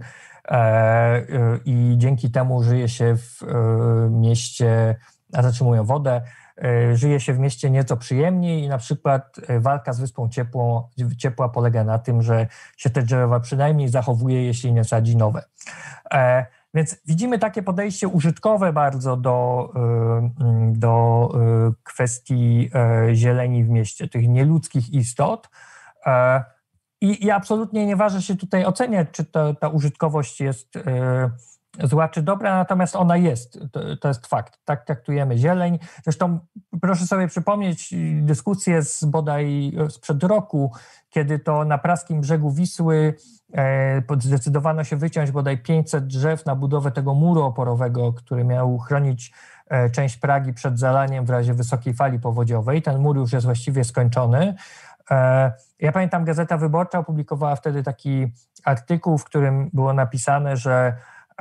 i dzięki temu żyje się w mieście, a zatrzymują wodę, żyje się w mieście nieco przyjemniej i na przykład walka z Wyspą Ciepło, Ciepła polega na tym, że się te drzewa przynajmniej zachowuje, jeśli nie sadzi nowe. Więc widzimy takie podejście użytkowe bardzo do, do kwestii zieleni w mieście, tych nieludzkich istot. I, i absolutnie nie waży się tutaj oceniać, czy to, ta użytkowość jest zła czy dobra, natomiast ona jest, to, to jest fakt. Tak traktujemy zieleń. Zresztą proszę sobie przypomnieć dyskusję z bodaj sprzed roku, kiedy to na praskim brzegu Wisły e, zdecydowano się wyciąć bodaj pięćset drzew na budowę tego muru oporowego, który miał chronić e, część Pragi przed zalaniem w razie wysokiej fali powodziowej. Ten mur już jest właściwie skończony. E, ja pamiętam, Gazeta Wyborcza opublikowała wtedy taki artykuł, w którym było napisane, że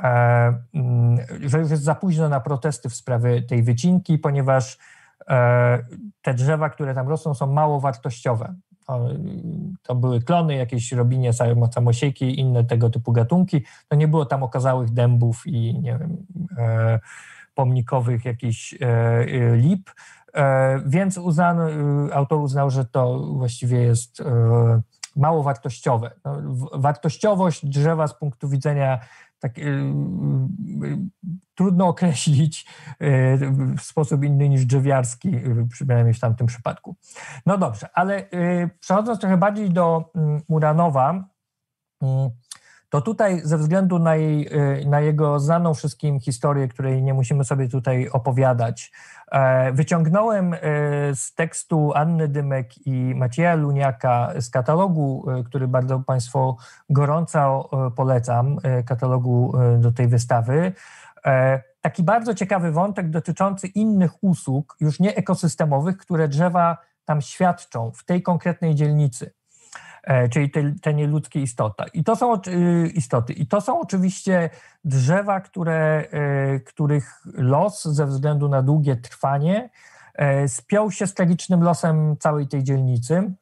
że już jest za późno na protesty w sprawie tej wycinki, ponieważ te drzewa, które tam rosną, są mało wartościowe. To były klony, jakieś robinie, samosiejki i inne tego typu gatunki. To nie było tam okazałych dębów i nie wiem, pomnikowych jakichś lip, więc uznano, autor uznał, że to właściwie jest mało wartościowe. Wartościowość drzewa z punktu widzenia tak, y, y, y, trudno określić y, w sposób inny niż drzewiarski, y, przynajmniej w tamtym przypadku. No dobrze, ale y, przechodząc trochę bardziej do y, Muranowa, y, to tutaj ze względu na, jej, y, na jego znaną wszystkim historię, której nie musimy sobie tutaj opowiadać, y, wyciągnąłem y, z tekstu Anny Dymek i Macieja Luniaka z katalogu, y, który bardzo Państwu gorąco y, polecam, y, katalogu y, do tej wystawy, y, taki bardzo ciekawy wątek dotyczący innych usług, już nie ekosystemowych, które drzewa tam świadczą w tej konkretnej dzielnicy. Czyli te, te nieludzkie istota. I to są istoty. I to są oczywiście drzewa, które, których los ze względu na długie trwanie spiął się z tragicznym losem całej tej dzielnicy,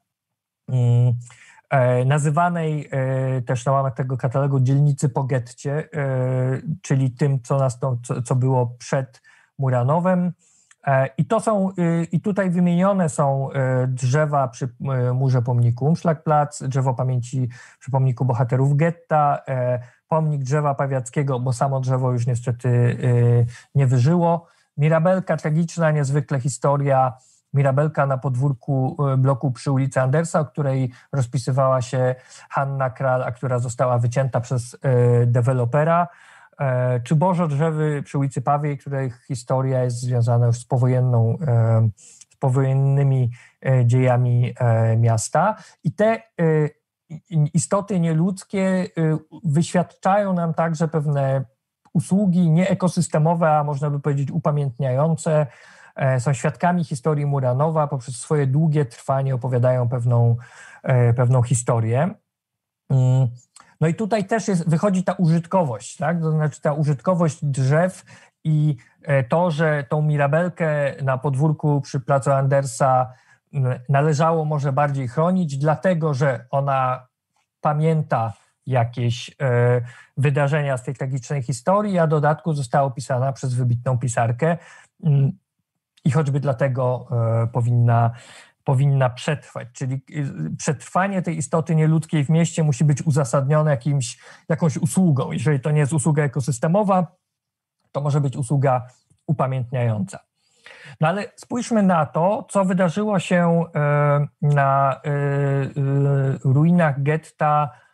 nazywanej też na łamach tego katalogu dzielnicy po getcie, czyli tym, co, nastąp, co, co było przed Muranowem. I to są, i tutaj wymienione są drzewa przy murze pomniku Umschlagplatz, drzewo pamięci przy pomniku bohaterów getta, pomnik drzewa pawiackiego, bo samo drzewo już niestety nie wyżyło. Mirabelka, tragiczna niezwykle historia, mirabelka na podwórku bloku przy ulicy Andersa, o której rozpisywała się Hanna Kral, a która została wycięta przez dewelopera. Czy Bożo drzewy przy ulicy Pawiej, których historia jest związana już z powojenną, z powojennymi dziejami miasta. I te istoty nieludzkie wyświadczają nam także pewne usługi nieekosystemowe, a można by powiedzieć upamiętniające. Są świadkami historii Muranowa, poprzez swoje długie trwanie opowiadają pewną, pewną historię. No i tutaj też jest, wychodzi ta użytkowość, tak? To znaczy ta użytkowość drzew i to, że tą mirabelkę na podwórku przy placu Andersa należało może bardziej chronić, dlatego że ona pamięta jakieś e, wydarzenia z tej tragicznej historii, a w dodatku została opisana przez wybitną pisarkę i choćby dlatego e, powinna powinna przetrwać, czyli przetrwanie tej istoty nieludzkiej w mieście musi być uzasadnione jakimś, jakąś usługą. Jeżeli to nie jest usługa ekosystemowa, to może być usługa upamiętniająca. No ale spójrzmy na to, co wydarzyło się na ruinach getta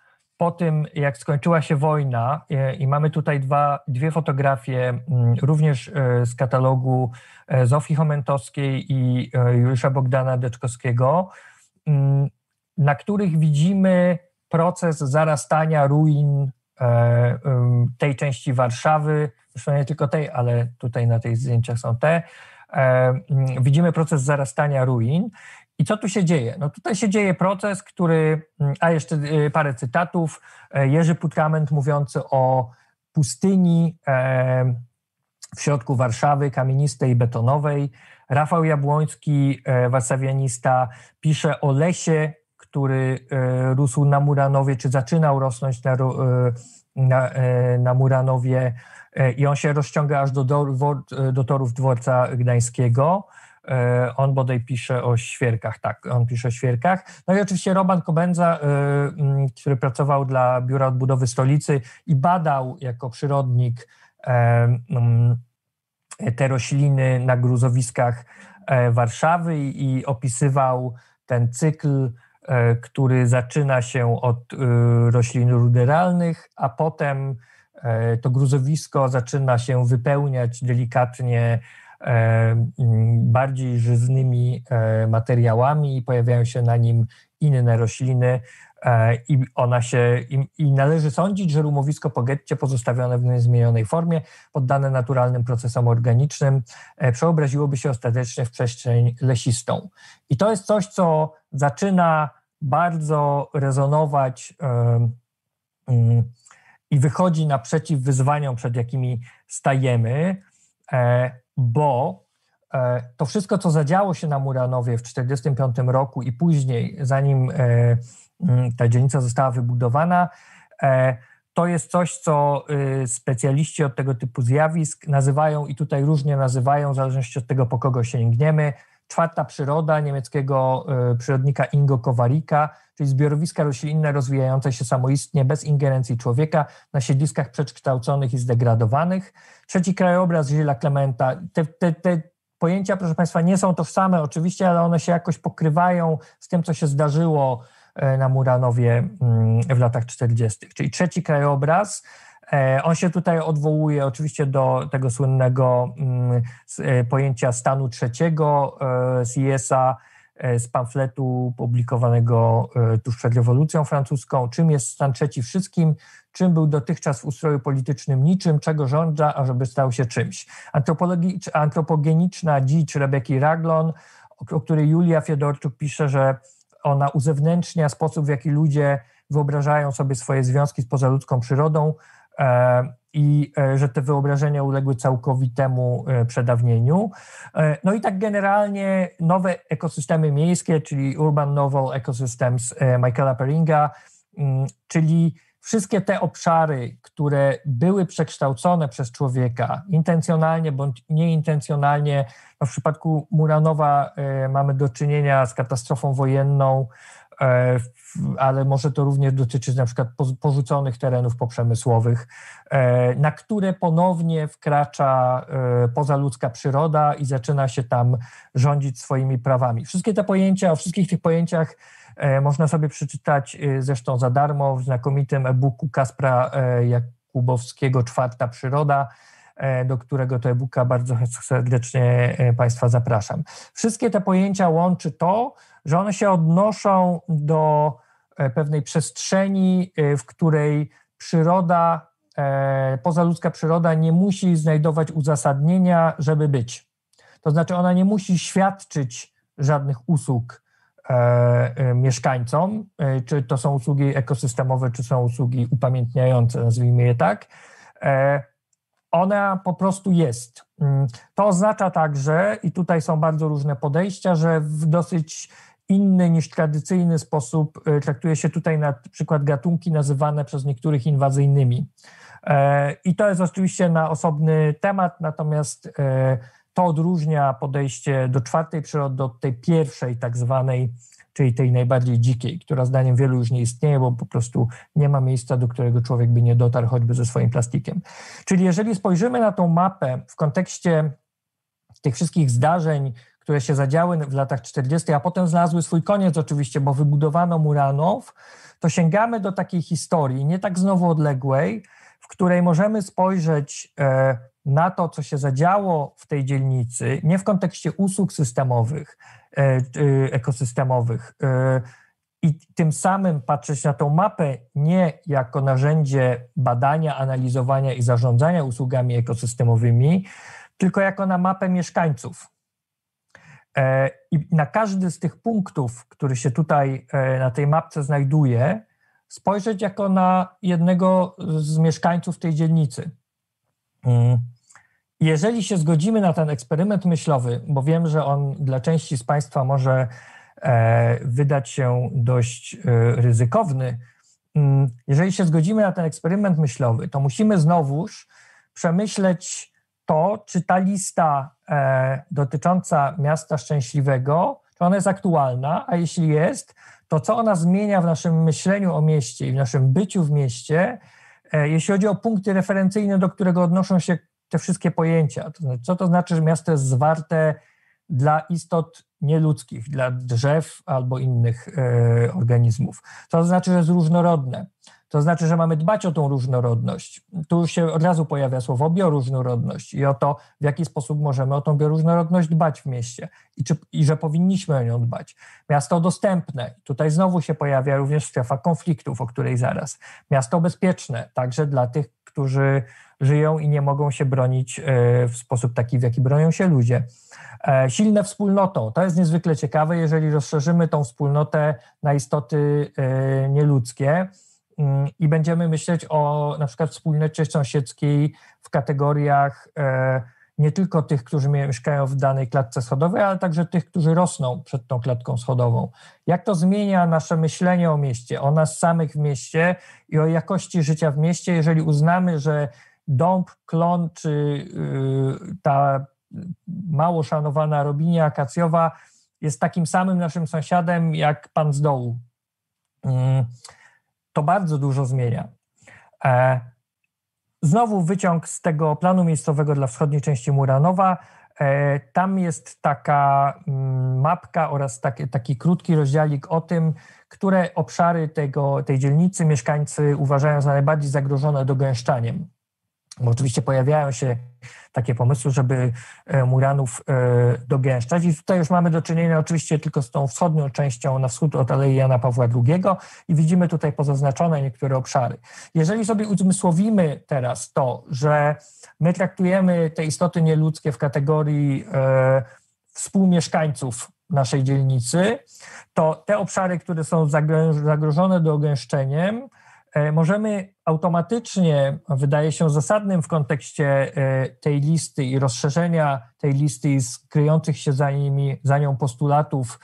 po tym, jak skończyła się wojna i mamy tutaj dwa, dwie fotografie również z katalogu Zofii Chomentowskiej i Juliusza Bogdana Deczkowskiego, na których widzimy proces zarastania ruin tej części Warszawy, zresztą nie tylko tej, ale tutaj na tych zdjęciach są te. Widzimy proces zarastania ruin. I co tu się dzieje? No tutaj się dzieje proces, który, a jeszcze parę cytatów, Jerzy Putrament mówiący o pustyni w środku Warszawy, kamienistej i betonowej. Rafał Jabłoński, warszawianista, pisze o lesie, który rósł na Muranowie, czy zaczynał rosnąć na, na, na Muranowie i on się rozciąga aż do, do, do torów dworca gdańskiego. On bodaj pisze o świerkach, tak, on pisze o świerkach. No i oczywiście Roman Kobędza, który pracował dla Biura Odbudowy Stolicy i badał jako przyrodnik te rośliny na gruzowiskach Warszawy i opisywał ten cykl, który zaczyna się od roślin ruderalnych, a potem to gruzowisko zaczyna się wypełniać delikatnie bardziej żyznymi materiałami i pojawiają się na nim inne rośliny i ona się i, i należy sądzić, że rumowisko po getcie pozostawione w niezmienionej formie, poddane naturalnym procesom organicznym, przeobraziłoby się ostatecznie w przestrzeń lesistą. I to jest coś, co zaczyna bardzo rezonować i wychodzi naprzeciw wyzwaniom, przed jakimi stajemy, bo to wszystko, co zadziało się na Muranowie w tysiąc dziewięćset czterdziestym piątym roku i później, zanim ta dzielnica została wybudowana, to jest coś, co specjaliści od tego typu zjawisk nazywają, i tutaj różnie nazywają, w zależności od tego, po kogo sięgniemy, czwarta przyroda niemieckiego przyrodnika Ingo Kowarika, czyli zbiorowiska roślinne rozwijające się samoistnie, bez ingerencji człowieka, na siedliskach przekształconych i zdegradowanych. Trzeci krajobraz Gilesa Clementa. Te, te, te pojęcia, proszę Państwa, nie są tożsame oczywiście, ale one się jakoś pokrywają z tym, co się zdarzyło na Muranowie w latach czterdziestych. Czyli trzeci krajobraz. On się tutaj odwołuje oczywiście do tego słynnego pojęcia stanu trzeciego z Jesa, z pamfletu publikowanego tuż przed rewolucją francuską. Czym jest stan trzeci wszystkim? Czym był dotychczas w ustroju politycznym niczym? Czego żądza, ażeby stał się czymś? Antropologi- antropogeniczna dzicz Rebeki Raglon, o, o której Julia Fiedorczuk pisze, że ona uzewnętrznia sposób, w jaki ludzie wyobrażają sobie swoje związki z pozaludzką przyrodą, i że te wyobrażenia uległy całkowitemu przedawnieniu. No i tak generalnie nowe ekosystemy miejskie, czyli Urban Novel Ecosystems Michaela Perringa, czyli wszystkie te obszary, które były przekształcone przez człowieka intencjonalnie bądź nieintencjonalnie. No w przypadku Muranowa mamy do czynienia z katastrofą wojenną, ale może to również dotyczyć na przykład porzuconych terenów poprzemysłowych, na które ponownie wkracza pozaludzka przyroda i zaczyna się tam rządzić swoimi prawami. Wszystkie te pojęcia, o wszystkich tych pojęciach można sobie przeczytać zresztą za darmo w znakomitym e-booku Kaspra Jakubowskiego Czwarta Przyroda, do którego to e-booka bardzo serdecznie Państwa zapraszam. Wszystkie te pojęcia łączy to, że one się odnoszą do pewnej przestrzeni, w której przyroda, pozaludzka przyroda nie musi znajdować uzasadnienia, żeby być. To znaczy ona nie musi świadczyć żadnych usług mieszkańcom, czy to są usługi ekosystemowe, czy są usługi upamiętniające, nazwijmy je tak. Ona po prostu jest. To oznacza także, i tutaj są bardzo różne podejścia, że w dosyć inny niż tradycyjny sposób traktuje się tutaj na przykład gatunki nazywane przez niektórych inwazyjnymi. I to jest oczywiście na osobny temat, natomiast to odróżnia podejście do czwartej przyrody od tej pierwszej tak zwanej, czyli tej najbardziej dzikiej, która zdaniem wielu już nie istnieje, bo po prostu nie ma miejsca, do którego człowiek by nie dotarł choćby ze swoim plastikiem. Czyli jeżeli spojrzymy na tą mapę w kontekście tych wszystkich zdarzeń, które się zadziały w latach czterdziestych, a potem znalazły swój koniec oczywiście, bo wybudowano Muranów, to sięgamy do takiej historii, nie tak znowu odległej, w której możemy spojrzeć na to, co się zadziało w tej dzielnicy, nie w kontekście usług systemowych, ekosystemowych, i tym samym patrzeć na tą mapę nie jako narzędzie badania, analizowania i zarządzania usługami ekosystemowymi, tylko jako na mapę mieszkańców. I na każdy z tych punktów, który się tutaj na tej mapce znajduje, spojrzeć jako na jednego z mieszkańców tej dzielnicy. Jeżeli się zgodzimy na ten eksperyment myślowy, bo wiem, że on dla części z Państwa może wydać się dość ryzykowny, jeżeli się zgodzimy na ten eksperyment myślowy, to musimy znowuż przemyśleć to, czy ta lista dotycząca miasta szczęśliwego, czy ona jest aktualna, a jeśli jest, to co ona zmienia w naszym myśleniu o mieście i w naszym byciu w mieście, jeśli chodzi o punkty referencyjne, do którego odnoszą się te wszystkie pojęcia. To znaczy, co to znaczy, że miasto jest zwarte dla istot nieludzkich, dla drzew albo innych e, organizmów. To znaczy, że jest różnorodne. To znaczy, że mamy dbać o tą różnorodność. Tu już się od razu pojawia słowo bioróżnorodność i o to, w jaki sposób możemy o tą bioróżnorodność dbać w mieście i, czy, i że powinniśmy o nią dbać. Miasto dostępne. Tutaj znowu się pojawia również strefa konfliktów, o której zaraz. Miasto bezpieczne, także dla tych, którzy żyją i nie mogą się bronić w sposób taki, w jaki bronią się ludzie. Silne wspólnotą. To jest niezwykle ciekawe, jeżeli rozszerzymy tą wspólnotę na istoty nieludzkie i będziemy myśleć o na przykład wspólnocie sąsiedzkiej w kategoriach nie tylko tych, którzy mieszkają w danej klatce schodowej, ale także tych, którzy rosną przed tą klatką schodową. Jak to zmienia nasze myślenie o mieście, o nas samych w mieście i o jakości życia w mieście, jeżeli uznamy, że dąb, klon czy yy, ta mało szanowana robinia akacjowa jest takim samym naszym sąsiadem jak pan z dołu. Yy, to bardzo dużo zmienia. E, Znowu wyciąg z tego planu miejscowego dla wschodniej części Muranowa. E, tam jest taka mm, mapka oraz taki, taki krótki rozdziałik o tym, które obszary tego, tej dzielnicy mieszkańcy uważają za najbardziej zagrożone dogęszczaniem. Bo oczywiście pojawiają się takie pomysły, żeby Muranów dogęszczać i tutaj już mamy do czynienia oczywiście tylko z tą wschodnią częścią na wschód od Alei Jana Pawła drugiego i widzimy tutaj pozaznaczone niektóre obszary. Jeżeli sobie uzmysłowimy teraz to, że my traktujemy te istoty nieludzkie w kategorii współmieszkańców naszej dzielnicy, to te obszary, które są zagrożone dogęszczeniem, możemy automatycznie, wydaje się zasadnym w kontekście tej listy i rozszerzenia tej listy i skryjących się za nimi, za nią postulatów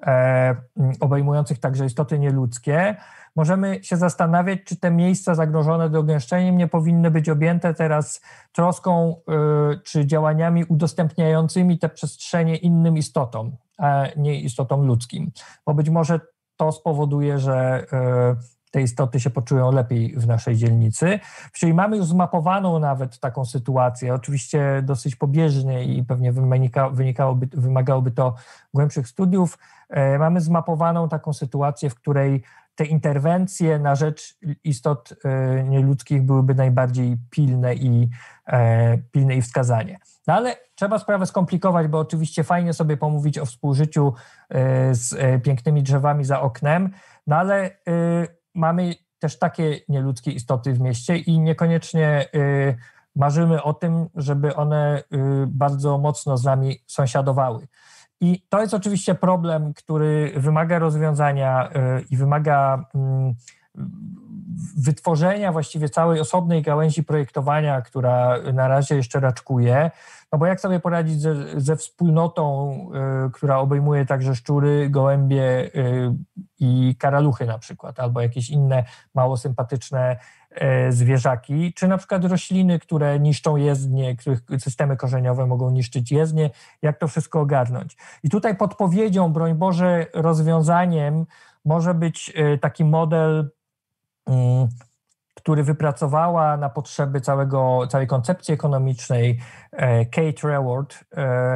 obejmujących także istoty nieludzkie, możemy się zastanawiać, czy te miejsca zagrożone dogęszczeniem nie powinny być objęte teraz troską czy działaniami udostępniającymi te przestrzenie innym istotom, a nie istotom ludzkim. Bo być może to spowoduje, że te istoty się poczują lepiej w naszej dzielnicy. Czyli mamy już zmapowaną nawet taką sytuację, oczywiście dosyć pobieżnie i pewnie wynika, wynikałoby, wymagałoby to głębszych studiów. E, mamy zmapowaną taką sytuację, w której te interwencje na rzecz istot e, nieludzkich byłyby najbardziej pilne i, e, pilne i wskazanie. No ale trzeba sprawę skomplikować, bo oczywiście fajnie sobie pomówić o współżyciu e, z e, pięknymi drzewami za oknem, no ale e, mamy też takie nieludzkie istoty w mieście i niekoniecznie y, marzymy o tym, żeby one y, bardzo mocno z nami sąsiadowały. I to jest oczywiście problem, który wymaga rozwiązania y, i wymaga y, wytworzenia właściwie całej osobnej gałęzi projektowania, która na razie jeszcze raczkuje. No bo jak sobie poradzić ze, ze wspólnotą, y, która obejmuje także szczury, gołębie y, i karaluchy na przykład, albo jakieś inne mało sympatyczne y, zwierzaki, czy na przykład rośliny, które niszczą jezdnie, których systemy korzeniowe mogą niszczyć jezdnie, jak to wszystko ogarnąć. I tutaj podpowiedzią, broń Boże, rozwiązaniem może być y, taki model, y, który wypracowała na potrzeby całego, całej koncepcji ekonomicznej Kate Raworth,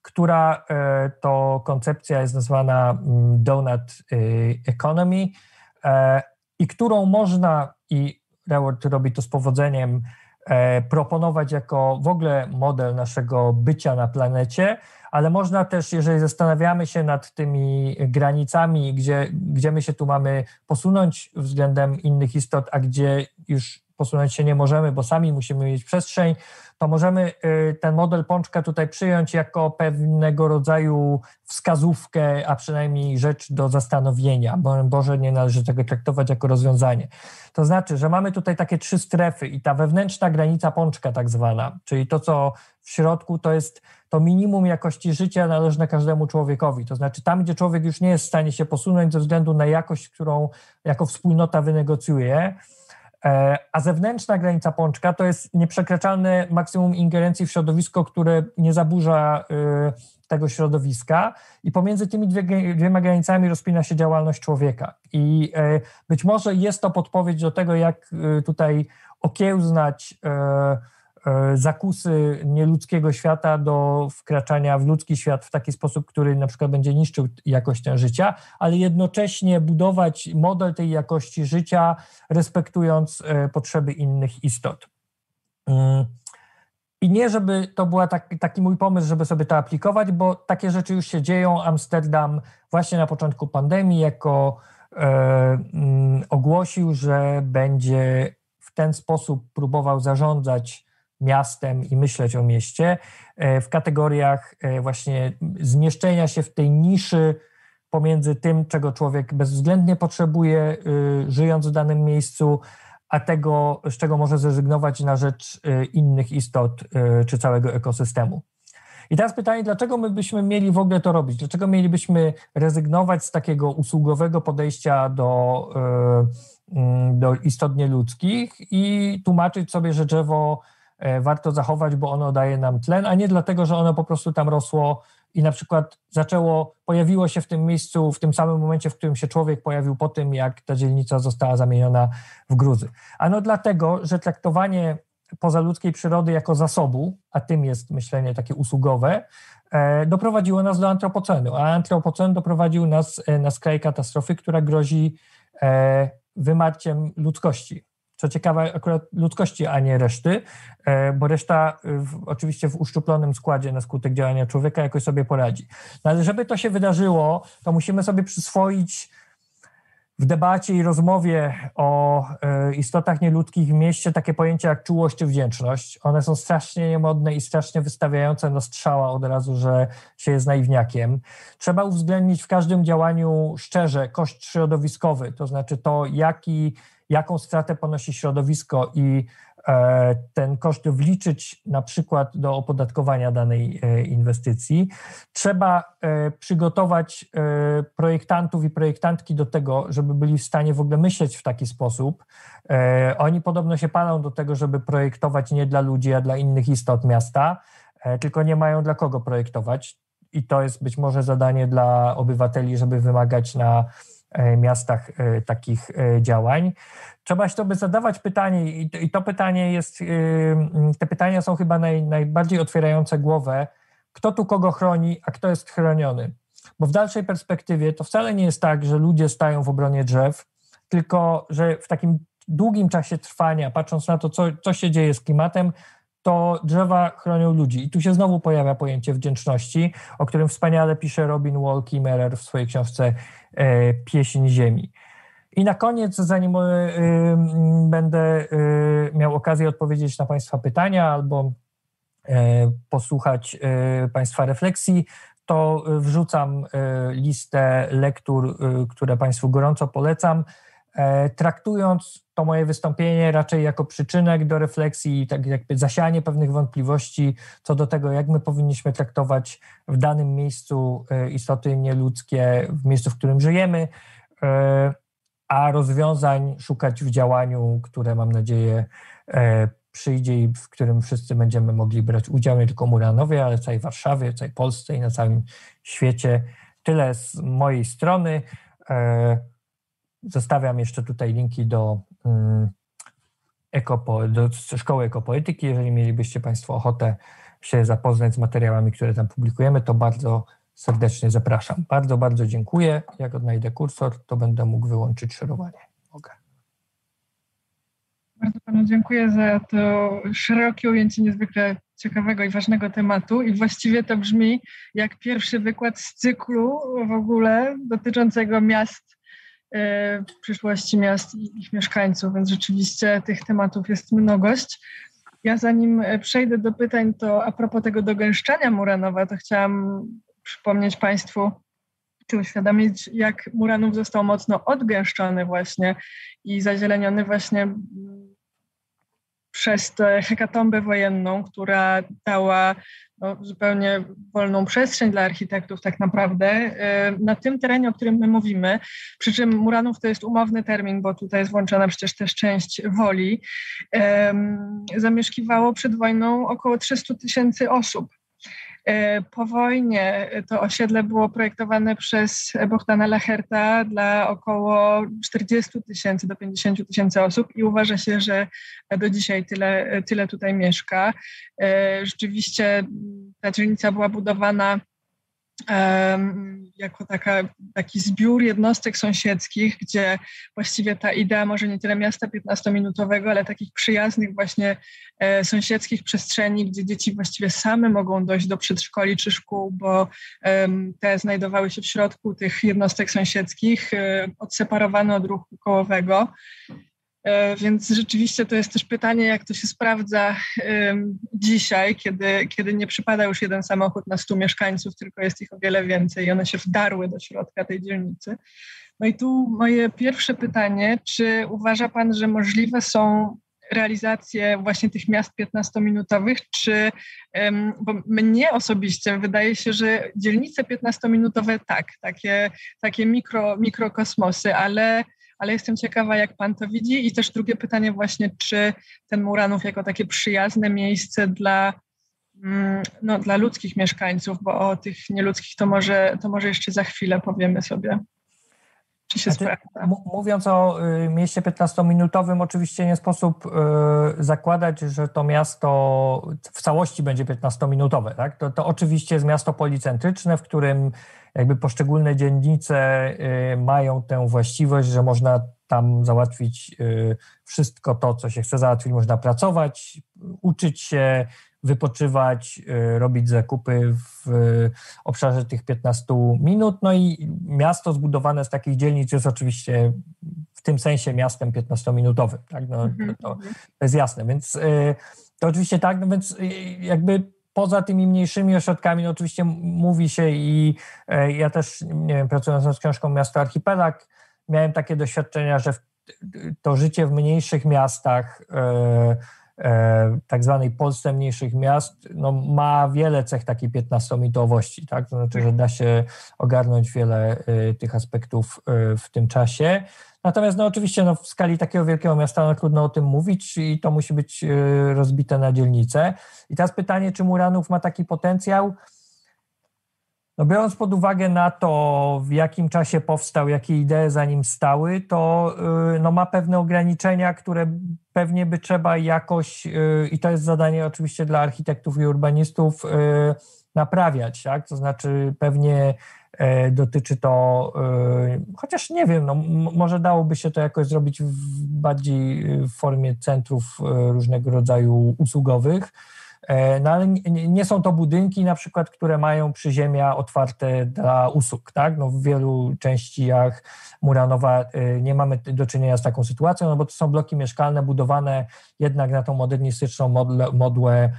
która to koncepcja jest nazwana donut economy i którą można, i Reward robi to z powodzeniem, proponować jako w ogóle model naszego bycia na planecie, ale można też, jeżeli zastanawiamy się nad tymi granicami, gdzie, gdzie my się tu mamy posunąć względem innych istot, a gdzie już posunąć się nie możemy, bo sami musimy mieć przestrzeń, to możemy ten model pączka tutaj przyjąć jako pewnego rodzaju wskazówkę, a przynajmniej rzecz do zastanowienia, bo Boże, nie należy tego traktować jako rozwiązanie. To znaczy, że mamy tutaj takie trzy strefy i ta wewnętrzna granica pączka tak zwana, czyli to, co w środku, to jest to minimum jakości życia należne każdemu człowiekowi. To znaczy tam, gdzie człowiek już nie jest w stanie się posunąć ze względu na jakość, którą jako wspólnota wynegocjuje, a zewnętrzna granica pączka to jest nieprzekraczalne maksimum ingerencji w środowisko, które nie zaburza tego środowiska i pomiędzy tymi dwie, dwiema granicami rozpina się działalność człowieka. I być może jest to podpowiedź do tego, jak tutaj okiełznać zakusy nieludzkiego świata do wkraczania w ludzki świat w taki sposób, który na przykład będzie niszczył jakość życia, ale jednocześnie budować model tej jakości życia, respektując potrzeby innych istot. I nie, żeby to był tak, taki mój pomysł, żeby sobie to aplikować, bo takie rzeczy już się dzieją. Amsterdam właśnie na początku pandemii jako e, mm, ogłosił, że będzie w ten sposób próbował zarządzać miastem i myśleć o mieście w kategoriach właśnie zmieszczenia się w tej niszy pomiędzy tym, czego człowiek bezwzględnie potrzebuje, żyjąc w danym miejscu, a tego, z czego może zrezygnować na rzecz innych istot czy całego ekosystemu. I teraz pytanie, dlaczego my byśmy mieli w ogóle to robić? Dlaczego mielibyśmy rezygnować z takiego usługowego podejścia do, do istot nieludzkich i tłumaczyć sobie, że drzewo warto zachować, bo ono daje nam tlen, a nie dlatego, że ono po prostu tam rosło i na przykład zaczęło, pojawiło się w tym miejscu w tym samym momencie, w którym się człowiek pojawił po tym, jak ta dzielnica została zamieniona w gruzy. Ano dlatego, że traktowanie pozaludzkiej przyrody jako zasobu, a tym jest myślenie takie usługowe, doprowadziło nas do antropocenu, a antropocen doprowadził nas na skraj katastrofy, która grozi wymarciem ludzkości. Co ciekawe, akurat ludzkości, a nie reszty, bo reszta w, oczywiście w uszczuplonym składzie na skutek działania człowieka jakoś sobie poradzi. No ale żeby to się wydarzyło, to musimy sobie przyswoić w debacie i rozmowie o istotach nieludzkich w mieście takie pojęcia jak czułość czy wdzięczność. One są strasznie niemodne i strasznie wystawiające na strzała od razu, że się jest naiwniakiem. Trzeba uwzględnić w każdym działaniu szczerze koszt środowiskowy, to znaczy to, jaki jaką stratę ponosi środowisko i e, ten koszt wliczyć na przykład do opodatkowania danej e, inwestycji. Trzeba e, przygotować e, projektantów i projektantki do tego, żeby byli w stanie w ogóle myśleć w taki sposób. E, oni podobno się palą do tego, żeby projektować nie dla ludzi, a dla innych istot miasta, e, tylko nie mają dla kogo projektować i to jest być może zadanie dla obywateli, żeby wymagać na miastach takich działań. Trzeba się to by zadawać pytanie i to pytanie jest, te pytania są chyba naj, najbardziej otwierające głowę, kto tu kogo chroni, a kto jest chroniony. Bo w dalszej perspektywie to wcale nie jest tak, że ludzie stają w obronie drzew, tylko że w takim długim czasie trwania, patrząc na to, co, co się dzieje z klimatem, to drzewa chronią ludzi. I tu się znowu pojawia pojęcie wdzięczności, o którym wspaniale pisze Robin Wall Kimmerer w swojej książce e, Pieśń Ziemi. I na koniec, zanim y, y, będę y, miał okazję odpowiedzieć na Państwa pytania albo y, posłuchać y, Państwa refleksji, to wrzucam y, listę lektur, y, które Państwu gorąco polecam, y, traktując to moje wystąpienie raczej jako przyczynek do refleksji, tak jakby zasianie pewnych wątpliwości co do tego, jak my powinniśmy traktować w danym miejscu y, istoty nieludzkie, w miejscu, w którym żyjemy, y, a rozwiązań szukać w działaniu, które mam nadzieję e, przyjdzie i w którym wszyscy będziemy mogli brać udział, nie tylko Muranowie, ale w całej Warszawie, w całej Polsce i na całym świecie. Tyle z mojej strony. E, zostawiam jeszcze tutaj linki do, mm, ekopo, do Szkoły Ekopoetyki, jeżeli mielibyście Państwo ochotę się zapoznać z materiałami, które tam publikujemy, to bardzo serdecznie zapraszam. Bardzo, bardzo dziękuję. Jak odnajdę kursor, to będę mógł wyłączyć szerowanie. Mogę. Bardzo panu dziękuję za to szerokie ujęcie niezwykle ciekawego i ważnego tematu i właściwie to brzmi jak pierwszy wykład z cyklu w ogóle dotyczącego miast, e, przyszłości miast i ich mieszkańców, więc rzeczywiście tych tematów jest mnogość. Ja zanim przejdę do pytań, to a propos tego dogęszczania Muranowa, to chciałam przypomnieć państwu, czy uświadomić, jak Muranów został mocno odgęszczony właśnie i zazieleniony właśnie przez tę hekatombę wojenną, która dała no, zupełnie wolną przestrzeń dla architektów tak naprawdę na tym terenie, o którym my mówimy. Przy czym Muranów to jest umowny termin, bo tutaj jest włączona przecież też część Woli. Zamieszkiwało przed wojną około trzysta tysięcy osób. Po wojnie to osiedle było projektowane przez Bohdana Lacherta dla około czterdzieści tysięcy do pięćdziesięciu tysięcy osób i uważa się, że do dzisiaj tyle, tyle tutaj mieszka. Rzeczywiście ta dzielnica była budowana jako taka, taki zbiór jednostek sąsiedzkich, gdzie właściwie ta idea może nie tyle miasta piętnastominutowego, ale takich przyjaznych właśnie e, sąsiedzkich przestrzeni, gdzie dzieci właściwie same mogą dojść do przedszkoli czy szkół, bo e, te znajdowały się w środku tych jednostek sąsiedzkich, e, odseparowane od ruchu kołowego. Więc rzeczywiście to jest też pytanie, jak to się sprawdza um, dzisiaj, kiedy, kiedy nie przypada już jeden samochód na stu mieszkańców, tylko jest ich o wiele więcej i one się wdarły do środka tej dzielnicy. No i tu moje pierwsze pytanie, czy uważa pan, że możliwe są realizacje właśnie tych miast piętnastominutowych, czy, um, bo mnie osobiście wydaje się, że dzielnice piętnastominutowe tak, takie, takie mikro, mikrokosmosy, ale ale jestem ciekawa, jak pan to widzi. I też drugie pytanie właśnie, czy ten Muranów jako takie przyjazne miejsce dla, no, dla ludzkich mieszkańców, bo o tych nieludzkich to może, to może jeszcze za chwilę powiemy sobie, czy się znaczy, sprawdza. Mówiąc o y, mieście piętnastominutowym, oczywiście nie sposób y, zakładać, że to miasto w całości będzie piętnastominutowe. Tak? To, to oczywiście jest miasto policentryczne, w którym jakby poszczególne dzielnice y, mają tę właściwość, że można tam załatwić y, wszystko to, co się chce załatwić. Można pracować, uczyć się, wypoczywać, y, robić zakupy w y, obszarze tych piętnastu minut. No i miasto zbudowane z takich dzielnic jest oczywiście w tym sensie miastem piętnastominutowym. Tak? No, to, to, to jest jasne. Więc y, to oczywiście tak, no więc y, jakby poza tymi mniejszymi ośrodkami, no oczywiście mówi się i e, ja też, nie wiem, pracując nad książką Miasto Archipelag, miałem takie doświadczenia, że w, to życie w mniejszych miastach, e, e, tak zwanej Polsce mniejszych miast, no ma wiele cech takiej piętnastominutowości, tak? To znaczy, że da się ogarnąć wiele e, tych aspektów e, w tym czasie. Natomiast no oczywiście no, w skali takiego wielkiego miasta no, trudno o tym mówić i to musi być y, rozbite na dzielnice. I teraz pytanie, czy Muranów ma taki potencjał? No, biorąc pod uwagę na to, w jakim czasie powstał, jakie idee za nim stały, to y, no, ma pewne ograniczenia, które pewnie by trzeba jakoś, y, i to jest zadanie oczywiście dla architektów i urbanistów, y, naprawiać. Tak? To znaczy pewnie dotyczy to, chociaż nie wiem, no, może dałoby się to jakoś zrobić w bardziej w formie centrów różnego rodzaju usługowych, no ale nie, nie są to budynki na przykład, które mają przyziemia otwarte dla usług, tak? No, w wielu częściach Muranowa nie mamy do czynienia z taką sytuacją, no bo to są bloki mieszkalne budowane jednak na tą modernistyczną modlę, modłę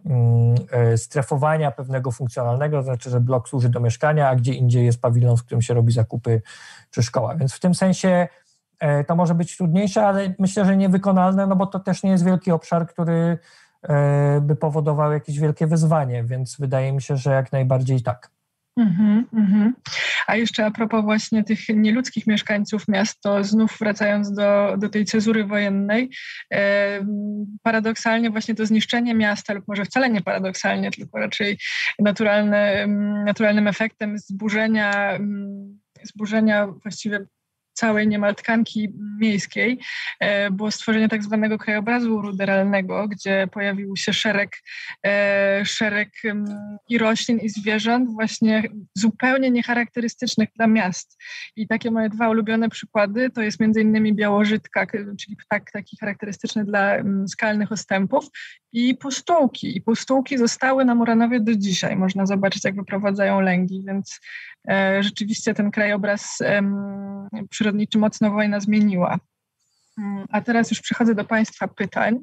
strefowania pewnego funkcjonalnego, to znaczy, że blok służy do mieszkania, a gdzie indziej jest pawilon, w którym się robi zakupy czy szkoła. Więc w tym sensie to może być trudniejsze, ale myślę, że niewykonalne, no bo to też nie jest wielki obszar, który by powodował jakieś wielkie wyzwanie, więc wydaje mi się, że jak najbardziej tak. Mm-hmm, mm-hmm. A jeszcze a propos właśnie tych nieludzkich mieszkańców miast, to znów wracając do, do tej cezury wojennej, e, paradoksalnie właśnie to zniszczenie miasta, lub może wcale nie paradoksalnie, tylko raczej naturalne, naturalnym efektem zburzenia, zburzenia właściwie całej niemal tkanki miejskiej było stworzenie tak zwanego krajobrazu ruderalnego, gdzie pojawił się szereg, szereg i roślin, i zwierząt właśnie zupełnie niecharakterystycznych dla miast. I takie moje dwa ulubione przykłady to jest między innymi białożytka, czyli ptak taki charakterystyczny dla skalnych ostępów, i pustułki. I pustułki zostały na Muranowie do dzisiaj. Można zobaczyć, jak wyprowadzają lęgi, więc e, rzeczywiście ten krajobraz e, przyrodniczy mocno wojna zmieniła. A teraz już przechodzę do Państwa pytań.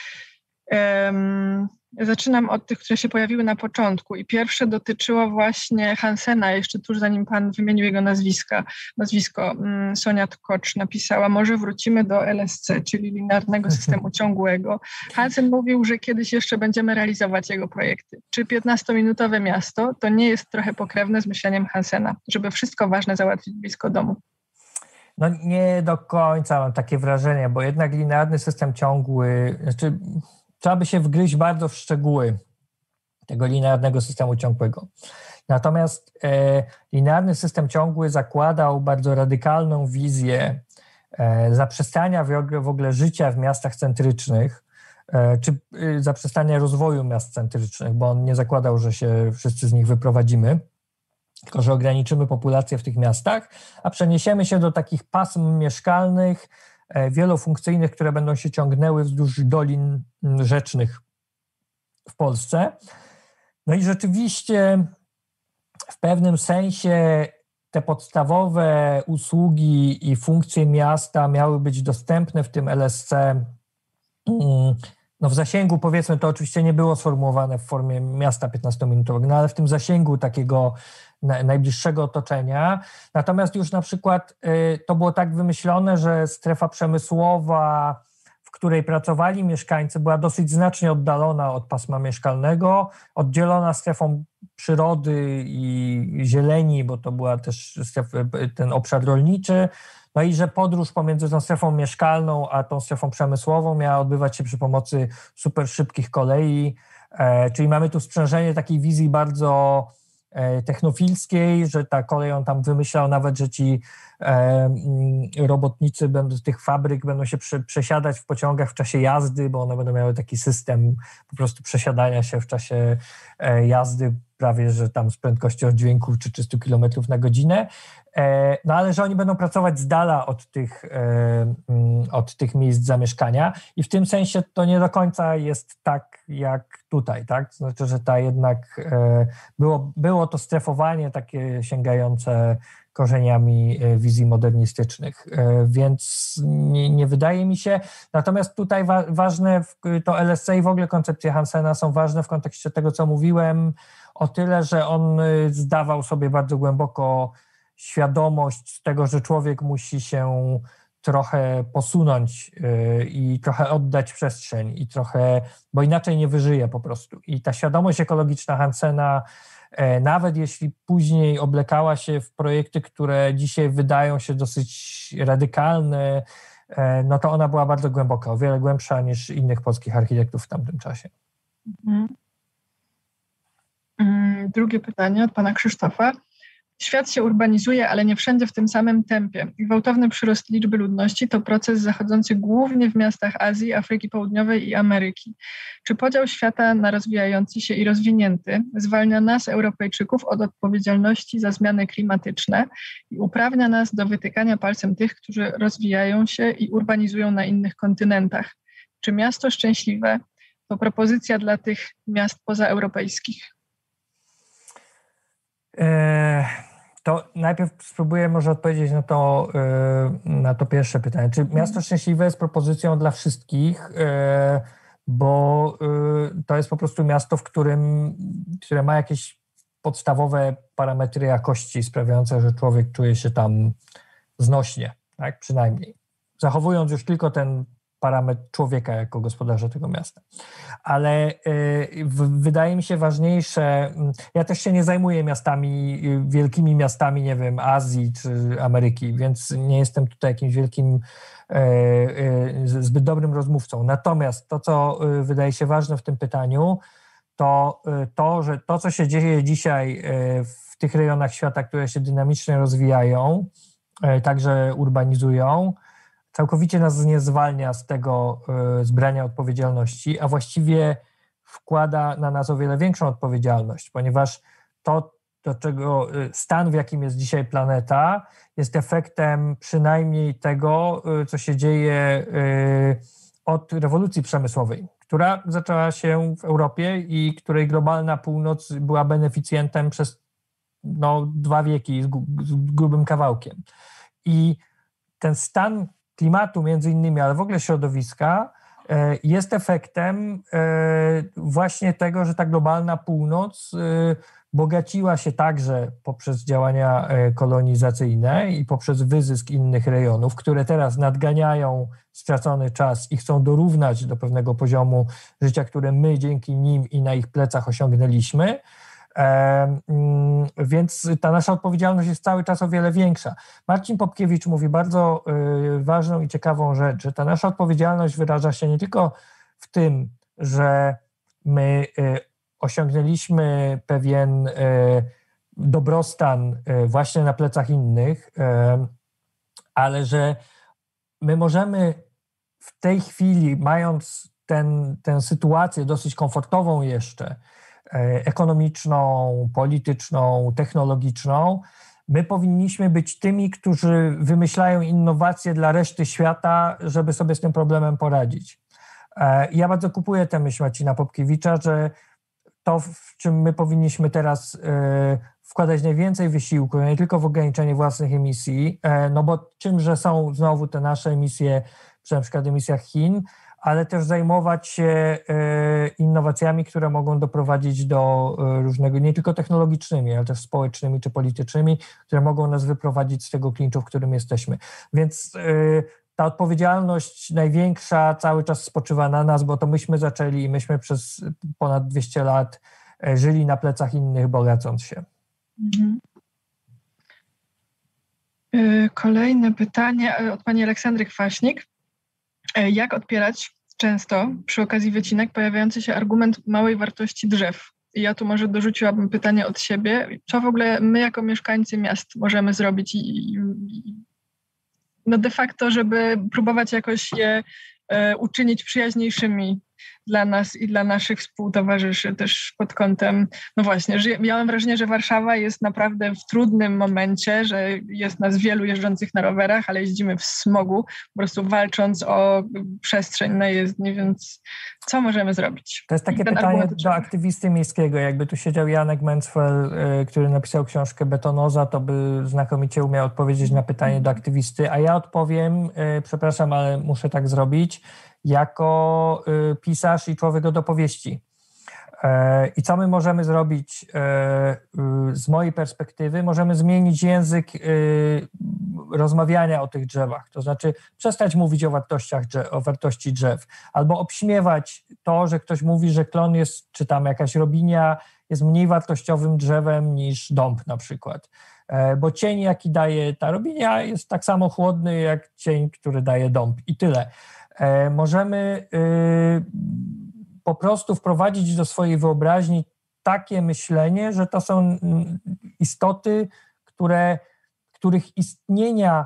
E, Zaczynam od tych, które się pojawiły na początku, i pierwsze dotyczyło właśnie Hansena, jeszcze tuż zanim Pan wymienił jego nazwiska, nazwisko. Sonia Tkocz napisała: może wrócimy do L S C, czyli linearnego systemu ciągłego. Hansen mówił, że kiedyś jeszcze będziemy realizować jego projekty. Czy piętnastominutowe miasto to nie jest trochę pokrewne z myśleniem Hansena, żeby wszystko ważne załatwić blisko domu? No nie do końca mam takie wrażenie, bo jednak linearny system ciągły, znaczy trzeba by się wgryźć bardzo w szczegóły tego linearnego systemu ciągłego. Natomiast e, linearny system ciągły zakładał bardzo radykalną wizję e, zaprzestania w ogóle, w ogóle życia w miastach centrycznych, e, czy e, zaprzestania rozwoju miast centrycznych, bo on nie zakładał, że się wszyscy z nich wyprowadzimy, tylko że ograniczymy populację w tych miastach, a przeniesiemy się do takich pasm mieszkalnych, wielofunkcyjnych, które będą się ciągnęły wzdłuż dolin rzecznych w Polsce. No i rzeczywiście w pewnym sensie te podstawowe usługi i funkcje miasta miały być dostępne w tym L S C. No w zasięgu, powiedzmy, to oczywiście nie było sformułowane w formie miasta piętnastominutowego, no ale w tym zasięgu takiego najbliższego otoczenia. Natomiast już na przykład y, to było tak wymyślone, że strefa przemysłowa, w której pracowali mieszkańcy, była dosyć znacznie oddalona od pasma mieszkalnego, oddzielona strefą przyrody i zieleni, bo to była też stref, ten obszar rolniczy. No i że podróż pomiędzy tą strefą mieszkalną a tą strefą przemysłową miała odbywać się przy pomocy super szybkich kolei, e, czyli mamy tu sprzężenie takiej wizji bardzo technofilskiej, że ta kolej, on tam wymyślał nawet, że ci e, robotnicy będą, z tych fabryk będą się prze, przesiadać w pociągach w czasie jazdy, bo one będą miały taki system po prostu przesiadania się w czasie e, jazdy, prawie że tam z prędkością dźwięku czy trzysta kilometrów na godzinę. E, no ale że oni będą pracować z dala od tych, e, od tych miejsc zamieszkania i w tym sensie to nie do końca jest tak jak tutaj, tak? To znaczy, że ta jednak e, było, było to strefowanie takie sięgające korzeniami wizji modernistycznych, więc nie, nie wydaje mi się. Natomiast tutaj wa- ważne, to L S C i w ogóle koncepcje Hansena są ważne w kontekście tego, co mówiłem, o tyle, że on zdawał sobie bardzo głęboko świadomość tego, że człowiek musi się trochę posunąć i trochę oddać przestrzeń i trochę, bo inaczej nie wyżyje po prostu. I ta świadomość ekologiczna Hansena, nawet jeśli później oblekała się w projekty, które dzisiaj wydają się dosyć radykalne, no to ona była bardzo głęboka, o wiele głębsza niż innych polskich architektów w tamtym czasie. Mhm. Drugie pytanie od pana Krzysztofa. Świat się urbanizuje, ale nie wszędzie w tym samym tempie. Gwałtowny przyrost liczby ludności to proces zachodzący głównie w miastach Azji, Afryki Południowej i Ameryki. Czy podział świata na rozwijający się i rozwinięty zwalnia nas, Europejczyków, od odpowiedzialności za zmiany klimatyczne i uprawnia nas do wytykania palcem tych, którzy rozwijają się i urbanizują na innych kontynentach? Czy miasto szczęśliwe to propozycja dla tych miast pozaeuropejskich? To najpierw spróbuję może odpowiedzieć na to, na to pierwsze pytanie. Czy miasto szczęśliwe jest propozycją dla wszystkich, bo to jest po prostu miasto, w którym, które ma jakieś podstawowe parametry jakości sprawiające, że człowiek czuje się tam znośnie, tak? Przynajmniej. Zachowując już tylko ten parametr człowieka jako gospodarza tego miasta. Ale y, w, wydaje mi się ważniejsze, ja też się nie zajmuję miastami, wielkimi miastami, nie wiem, Azji czy Ameryki, więc nie jestem tutaj jakimś wielkim, y, y, zbyt dobrym rozmówcą. Natomiast to, co y, wydaje się ważne w tym pytaniu, to y, to, że to, co się dzieje dzisiaj y, w tych rejonach świata, które się dynamicznie rozwijają, także urbanizują, całkowicie nas nie zwalnia z tego z brania odpowiedzialności, a właściwie wkłada na nas o wiele większą odpowiedzialność, ponieważ to, do czego stan, w jakim jest dzisiaj planeta, jest efektem przynajmniej tego, co się dzieje od rewolucji przemysłowej, która zaczęła się w Europie i której globalna północ była beneficjentem przez no, dwa wieki z, z grubym kawałkiem. I ten stan klimatu między innymi, ale w ogóle środowiska jest efektem właśnie tego, że ta globalna północ bogaciła się także poprzez działania kolonizacyjne i poprzez wyzysk innych rejonów, które teraz nadganiają stracony czas i chcą dorównać do pewnego poziomu życia, które my dzięki nim i na ich plecach osiągnęliśmy. Więc ta nasza odpowiedzialność jest cały czas o wiele większa. Marcin Popkiewicz mówi bardzo ważną i ciekawą rzecz, że ta nasza odpowiedzialność wyraża się nie tylko w tym, że my osiągnęliśmy pewien dobrostan właśnie na plecach innych, ale że my możemy w tej chwili, mając ten, tę sytuację dosyć komfortową jeszcze, ekonomiczną, polityczną, technologiczną, my powinniśmy być tymi, którzy wymyślają innowacje dla reszty świata, żeby sobie z tym problemem poradzić. Ja bardzo kupuję tę myśl Marcina Popkiewicza, że to, w czym my powinniśmy teraz wkładać najwięcej wysiłku, nie tylko w ograniczenie własnych emisji, no bo czymże są znowu te nasze emisje, przy na przykład emisjach Chin, ale też zajmować się innowacjami, które mogą doprowadzić do różnego, nie tylko technologicznymi, ale też społecznymi czy politycznymi, które mogą nas wyprowadzić z tego klinczu, w którym jesteśmy. Więc ta odpowiedzialność największa cały czas spoczywa na nas, bo to myśmy zaczęli i myśmy przez ponad dwieście lat żyli na plecach innych, bogacąc się. Mhm. Kolejne pytanie od pani Aleksandry Kwaśnik. Jak odpierać często przy okazji wycinek pojawiający się argument małej wartości drzew? I ja tu może dorzuciłabym pytanie od siebie. Co w ogóle my jako mieszkańcy miast możemy zrobić i, i no de facto, żeby próbować jakoś je e, uczynić przyjaźniejszymi dla nas i dla naszych współtowarzyszy też pod kątem, no właśnie, że miałam wrażenie, że Warszawa jest naprawdę w trudnym momencie, że jest nas wielu jeżdżących na rowerach, ale jeździmy w smogu, po prostu walcząc o przestrzeń na jezdni, więc co możemy zrobić? To jest takie pytanie do aktywisty miejskiego. Jakby tu siedział Janek Mencfel, który napisał książkę Betonoza, to by znakomicie umiał odpowiedzieć na pytanie do aktywisty, a ja odpowiem, przepraszam, ale muszę tak zrobić, jako pisarz i człowiek od opowieści. I co my możemy zrobić z mojej perspektywy? Możemy zmienić język rozmawiania o tych drzewach, to znaczy przestać mówić o wartościach, o wartości drzew, albo obśmiewać to, że ktoś mówi, że klon jest, czy tam jakaś robinia jest mniej wartościowym drzewem niż dąb na przykład. Bo cień, jaki daje ta robinia, jest tak samo chłodny jak cień, który daje dąb i tyle. Możemy po prostu wprowadzić do swojej wyobraźni takie myślenie, że to są istoty, które, których istnienia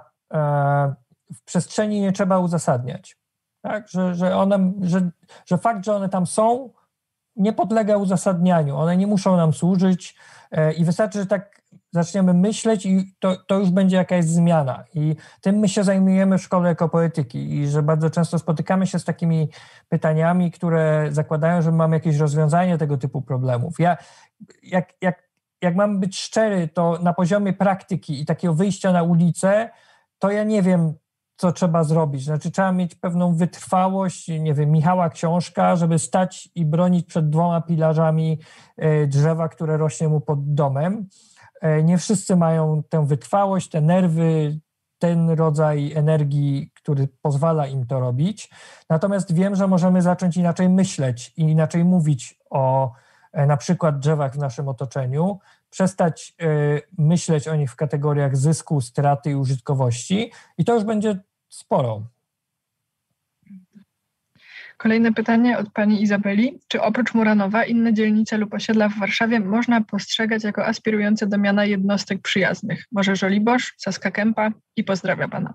w przestrzeni nie trzeba uzasadniać. Tak? Że, że, one, że, że fakt, że one tam są, nie podlega uzasadnianiu. One nie muszą nam służyć i wystarczy, że tak zaczniemy myśleć i to, to już będzie jakaś zmiana. I tym my się zajmujemy w szkole ekopoetyki i że bardzo często spotykamy się z takimi pytaniami, które zakładają, że mamy jakieś rozwiązanie tego typu problemów. Ja, jak, jak, jak mam być szczery, to na poziomie praktyki i takiego wyjścia na ulicę, to ja nie wiem, co trzeba zrobić. Znaczy trzeba mieć pewną wytrwałość, nie wiem, Michała Książka, żeby stać i bronić przed dwoma pilarzami drzewa, które rośnie mu pod domem. Nie wszyscy mają tę wytrwałość, te nerwy, ten rodzaj energii, który pozwala im to robić. Natomiast wiem, że możemy zacząć inaczej myśleć i inaczej mówić o na przykład drzewach w naszym otoczeniu, przestać myśleć o nich w kategoriach zysku, straty i użytkowości i to już będzie sporo. Kolejne pytanie od pani Izabeli. Czy oprócz Muranowa inne dzielnice lub osiedla w Warszawie można postrzegać jako aspirujące do miana jednostek przyjaznych? Może Żoliborz, Saska Kępa i pozdrawia pana.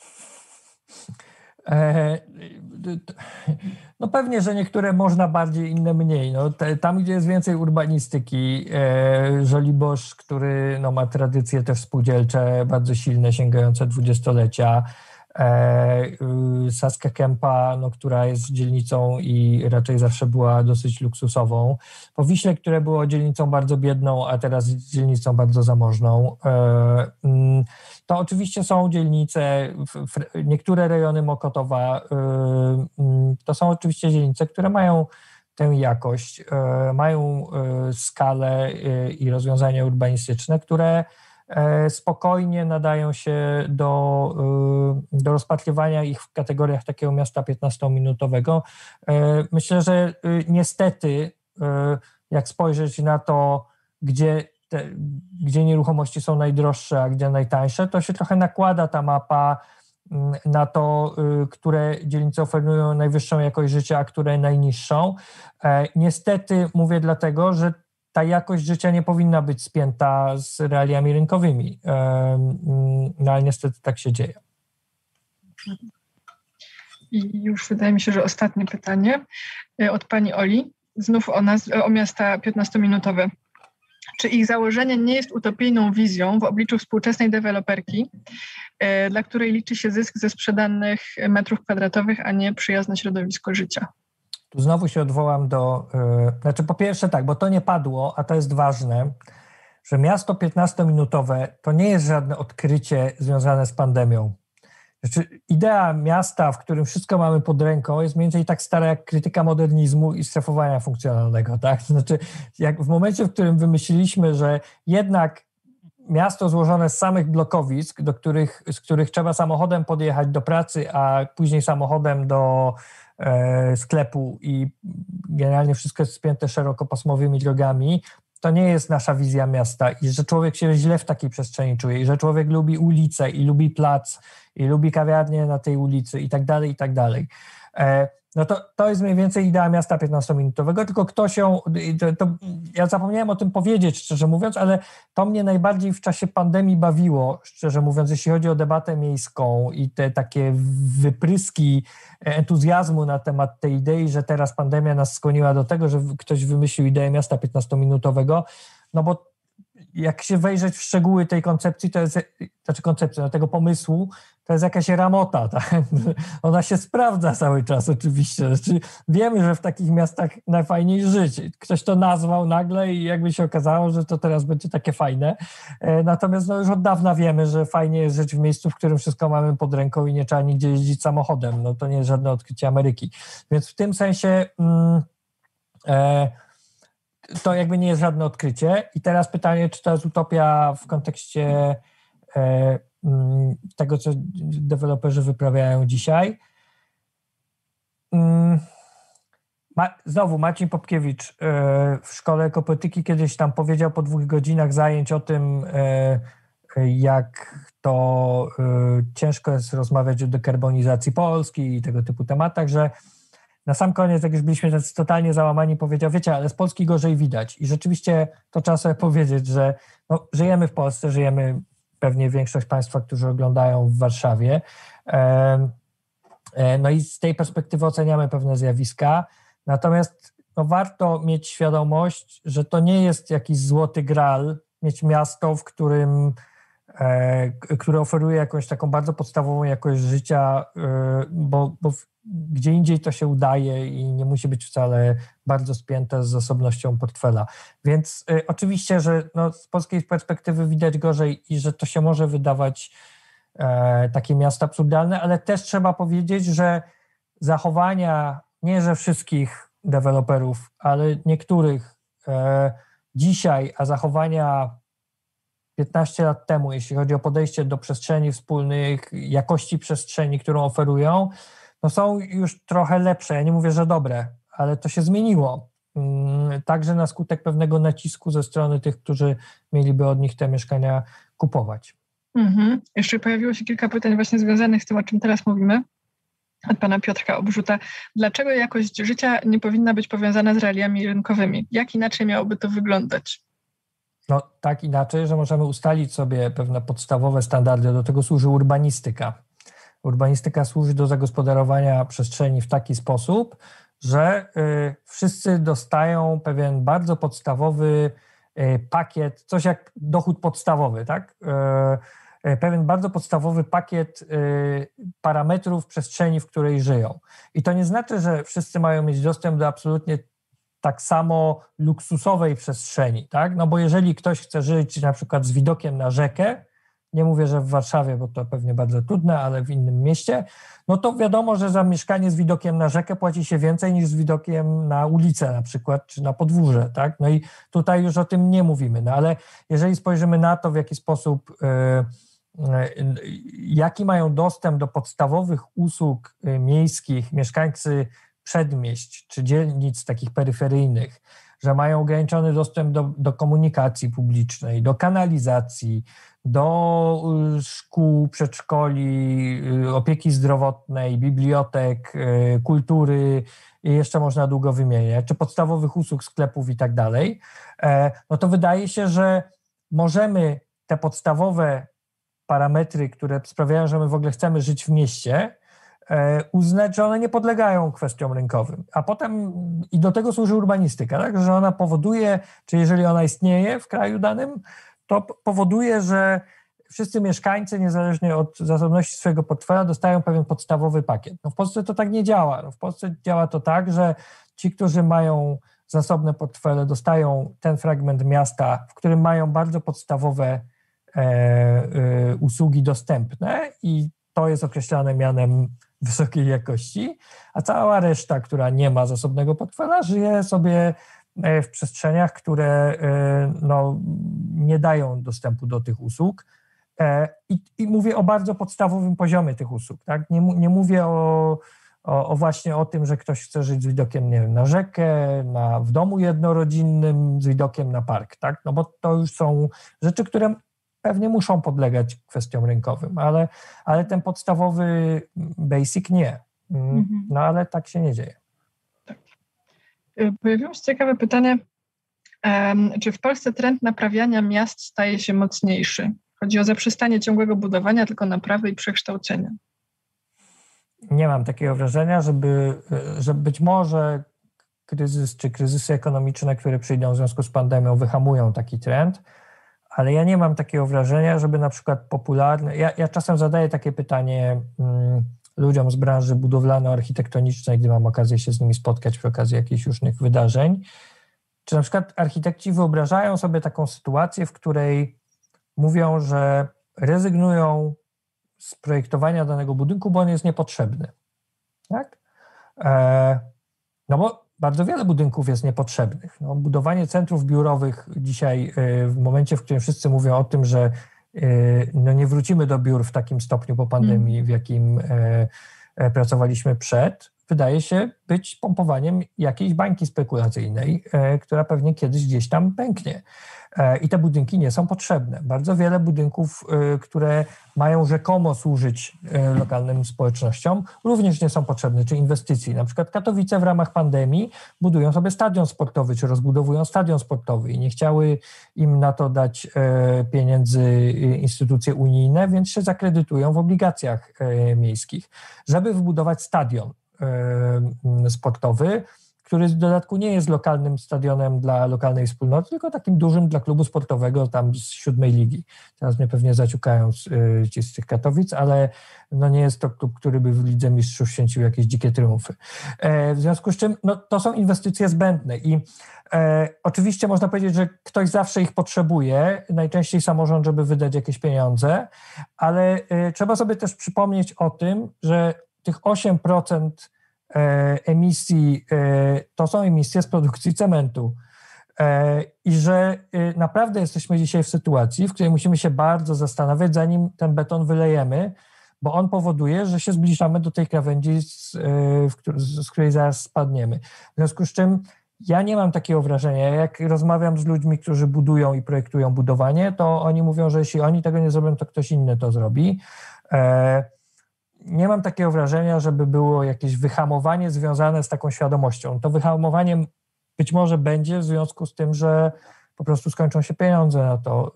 No pewnie, że niektóre można bardziej, inne mniej. No, te, tam, gdzie jest więcej urbanistyki, e, Żoliborz, który no, ma tradycje też spółdzielcze bardzo silne, sięgające dwudziestolecia, e, Saska Kępa, no, która jest dzielnicą i raczej zawsze była dosyć luksusową. Powiśle, które było dzielnicą bardzo biedną, a teraz dzielnicą bardzo zamożną. E, mm, To oczywiście są dzielnice, niektóre rejony Mokotowa, to są oczywiście dzielnice, które mają tę jakość, mają skalę i rozwiązania urbanistyczne, które spokojnie nadają się do, do rozpatrywania ich w kategoriach takiego miasta piętnastominutowego. Myślę, że niestety, jak spojrzeć na to, gdzie Te, gdzie nieruchomości są najdroższe, a gdzie najtańsze, to się trochę nakłada ta mapa na to, które dzielnice oferują najwyższą jakość życia, a które najniższą. Niestety mówię dlatego, że ta jakość życia nie powinna być spięta z realiami rynkowymi, no ale niestety tak się dzieje. I już wydaje mi się, że ostatnie pytanie od pani Oli, znów o, nas, o miasta piętnastominutowe. Czy ich założenie nie jest utopijną wizją w obliczu współczesnej deweloperki, y, dla której liczy się zysk ze sprzedanych metrów kwadratowych, a nie przyjazne środowisko życia? Tu znowu się odwołam do... Yy, znaczy po pierwsze tak, bo to nie padło, a to jest ważne, że miasto piętnastominutowe to nie jest żadne odkrycie związane z pandemią. Znaczy, idea miasta, w którym wszystko mamy pod ręką, jest mniej więcej tak stara jak krytyka modernizmu i strefowania funkcjonalnego, tak? To znaczy, jak w momencie, w którym wymyśliliśmy, że jednak miasto złożone z samych blokowisk, do których, z których trzeba samochodem podjechać do pracy, a później samochodem do e, sklepu i generalnie wszystko jest spięte szerokopasmowymi drogami, to nie jest nasza wizja miasta i że człowiek się źle w takiej przestrzeni czuje i że człowiek lubi ulicę i lubi plac i lubi kawiarnię na tej ulicy i tak dalej, i tak dalej. No to, to jest mniej więcej idea miasta piętnastominutowego, tylko ktoś ją, to, to, ja zapomniałem o tym powiedzieć, szczerze mówiąc, ale to mnie najbardziej w czasie pandemii bawiło, szczerze mówiąc, jeśli chodzi o debatę miejską i te takie wypryski entuzjazmu na temat tej idei, że teraz pandemia nas skłoniła do tego, że ktoś wymyślił ideę miasta piętnastominutowego, no bo jak się wejrzeć w szczegóły tej koncepcji, to jest, znaczy koncepcji, no tego pomysłu, to jest jakaś ramota, tak? Ona się sprawdza cały czas oczywiście. Znaczy, wiemy, że w takich miastach najfajniej żyć. Ktoś to nazwał nagle i jakby się okazało, że to teraz będzie takie fajne. Natomiast no już od dawna wiemy, że fajnie jest żyć w miejscu, w którym wszystko mamy pod ręką i nie trzeba nigdzie jeździć samochodem. No to nie jest żadne odkrycie Ameryki. Więc w tym sensie mm, e, to jakby nie jest żadne odkrycie. I teraz pytanie, czy to jest utopia w kontekście e, tego, co deweloperzy wyprawiają dzisiaj. Ma, znowu Marcin Popkiewicz w Szkole Ekopolityki kiedyś tam powiedział po dwóch godzinach zajęć o tym, jak to ciężko jest rozmawiać o dekarbonizacji Polski i tego typu tematach, że na sam koniec, jak już byliśmy totalnie załamani, powiedział, wiecie, ale z Polski gorzej widać. I rzeczywiście to trzeba sobie powiedzieć, że no, żyjemy w Polsce, żyjemy pewnie większość Państwa, którzy oglądają w Warszawie. No i z tej perspektywy oceniamy pewne zjawiska. Natomiast no, warto mieć świadomość, że to nie jest jakiś złoty gral, mieć miasto, w którym, które oferuje jakąś taką bardzo podstawową jakość życia, bo, bo gdzie indziej to się udaje i nie musi być wcale bardzo spięte z zasobnością portfela. Więc y, oczywiście, że no, z polskiej perspektywy widać gorzej i że to się może wydawać e, takie miasta absurdalne, ale też trzeba powiedzieć, że zachowania nie że wszystkich deweloperów, ale niektórych e, dzisiaj, a zachowania piętnaście lat temu, jeśli chodzi o podejście do przestrzeni wspólnych, jakości przestrzeni, którą oferują, no są już trochę lepsze. Ja nie mówię, że dobre, ale to się zmieniło. Także na skutek pewnego nacisku ze strony tych, którzy mieliby od nich te mieszkania kupować. Mhm. Jeszcze pojawiło się kilka pytań właśnie związanych z tym, o czym teraz mówimy. od pana Piotrka Obrzuta. Dlaczego jakość życia nie powinna być powiązana z realiami rynkowymi? Jak inaczej miałoby to wyglądać? No tak inaczej, że możemy ustalić sobie pewne podstawowe standardy. Do tego służy urbanistyka. Urbanistyka służy do zagospodarowania przestrzeni w taki sposób, że y, wszyscy dostają pewien bardzo podstawowy y, pakiet, coś jak dochód podstawowy, tak? Y, y, pewien bardzo podstawowy pakiet y, parametrów przestrzeni, w której żyją. I to nie znaczy, że wszyscy mają mieć dostęp do absolutnie tak samo luksusowej przestrzeni, tak? No bo jeżeli ktoś chce żyć na przykład z widokiem na rzekę, nie mówię, że w Warszawie, bo to pewnie bardzo trudne, ale w innym mieście, no to wiadomo, że za mieszkanie z widokiem na rzekę płaci się więcej niż z widokiem na ulicę na przykład, czy na podwórze, tak? No i tutaj już o tym nie mówimy, no ale jeżeli spojrzymy na to, w jaki sposób, yy, yy, jaki mają dostęp do podstawowych usług yy, miejskich mieszkańcy przedmieść czy dzielnic takich peryferyjnych, że mają ograniczony dostęp do, do komunikacji publicznej, do kanalizacji, do szkół, przedszkoli, opieki zdrowotnej, bibliotek, kultury i jeszcze można długo wymieniać, czy podstawowych usług, sklepów i tak dalej, no to wydaje się, że możemy te podstawowe parametry, które sprawiają, że my w ogóle chcemy żyć w mieście, uznać, że one nie podlegają kwestiom rynkowym. A potem i do tego służy urbanistyka, tak? Że ona powoduje, czy jeżeli ona istnieje w kraju danym, to powoduje, że wszyscy mieszkańcy, niezależnie od zasobności swojego portfela, dostają pewien podstawowy pakiet. No w Polsce to tak nie działa. No w Polsce działa to tak, że ci, którzy mają zasobne portfele, dostają ten fragment miasta, w którym mają bardzo podstawowe e, e, usługi dostępne i to jest określane mianem wysokiej jakości, a cała reszta, która nie ma zasobnego portfela, żyje sobie w przestrzeniach, które no, nie dają dostępu do tych usług. I, i mówię o bardzo podstawowym poziomie tych usług. Tak? Nie, nie mówię o, o, o właśnie o tym, że ktoś chce żyć z widokiem, nie wiem, na rzekę, na, w domu jednorodzinnym, z widokiem na park. Tak? No bo to już są rzeczy, które pewnie muszą podlegać kwestiom rynkowym, ale, ale ten podstawowy basic nie. No ale tak się nie dzieje. Tak. Pojawiło się ciekawe pytanie, um, czy w Polsce trend naprawiania miast staje się mocniejszy? Chodzi o zaprzestanie ciągłego budowania, tylko naprawy i przekształcenia. Nie mam takiego wrażenia, żeby, że być może kryzys czy kryzysy ekonomiczne, które przyjdą w związku z pandemią, wyhamują taki trend, ale ja nie mam takiego wrażenia, żeby na przykład popularne... Ja, ja czasem zadaję takie pytanie hmm, ludziom z branży budowlano-architektonicznej, gdy mam okazję się z nimi spotkać przy okazji jakichś różnych wydarzeń, czy na przykład architekci wyobrażają sobie taką sytuację, w której mówią, że rezygnują z projektowania danego budynku, bo on jest niepotrzebny. Tak? E, no bo bardzo wiele budynków jest niepotrzebnych. No, budowanie centrów biurowych dzisiaj, w momencie, w którym wszyscy mówią o tym, że no, nie wrócimy do biur w takim stopniu po pandemii, w jakim pracowaliśmy przed, wydaje się być pompowaniem jakiejś bańki spekulacyjnej, która pewnie kiedyś gdzieś tam pęknie. I te budynki nie są potrzebne. Bardzo wiele budynków, które mają rzekomo służyć lokalnym społecznościom, również nie są potrzebne, czy inwestycji. Na przykład Katowice w ramach pandemii budują sobie stadion sportowy, czy rozbudowują stadion sportowy i nie chciały im na to dać pieniędzy instytucje unijne, więc się zakredytują w obligacjach miejskich, żeby wybudować stadion sportowy, który w dodatku nie jest lokalnym stadionem dla lokalnej wspólnoty, tylko takim dużym dla klubu sportowego tam z siódmej ligi. Teraz mnie pewnie zaciukają ci z tych Katowic, ale no nie jest to klub, który by w Lidze Mistrzów święcił jakieś dzikie triumfy. E, w związku z czym no, to są inwestycje zbędne i e, oczywiście można powiedzieć, że ktoś zawsze ich potrzebuje, najczęściej samorząd, żeby wydać jakieś pieniądze, ale e, trzeba sobie też przypomnieć o tym, że tych osiem procent emisji to są emisje z produkcji cementu i że naprawdę jesteśmy dzisiaj w sytuacji, w której musimy się bardzo zastanawiać, zanim ten beton wylejemy, bo on powoduje, że się zbliżamy do tej krawędzi, z, z której zaraz spadniemy. W związku z czym ja nie mam takiego wrażenia. Jak rozmawiam z ludźmi, którzy budują i projektują budowanie, to oni mówią, że jeśli oni tego nie zrobią, to ktoś inny to zrobi. nie mam takiego wrażenia, żeby było jakieś wyhamowanie związane z taką świadomością. To wyhamowanie być może będzie w związku z tym, że po prostu skończą się pieniądze na to,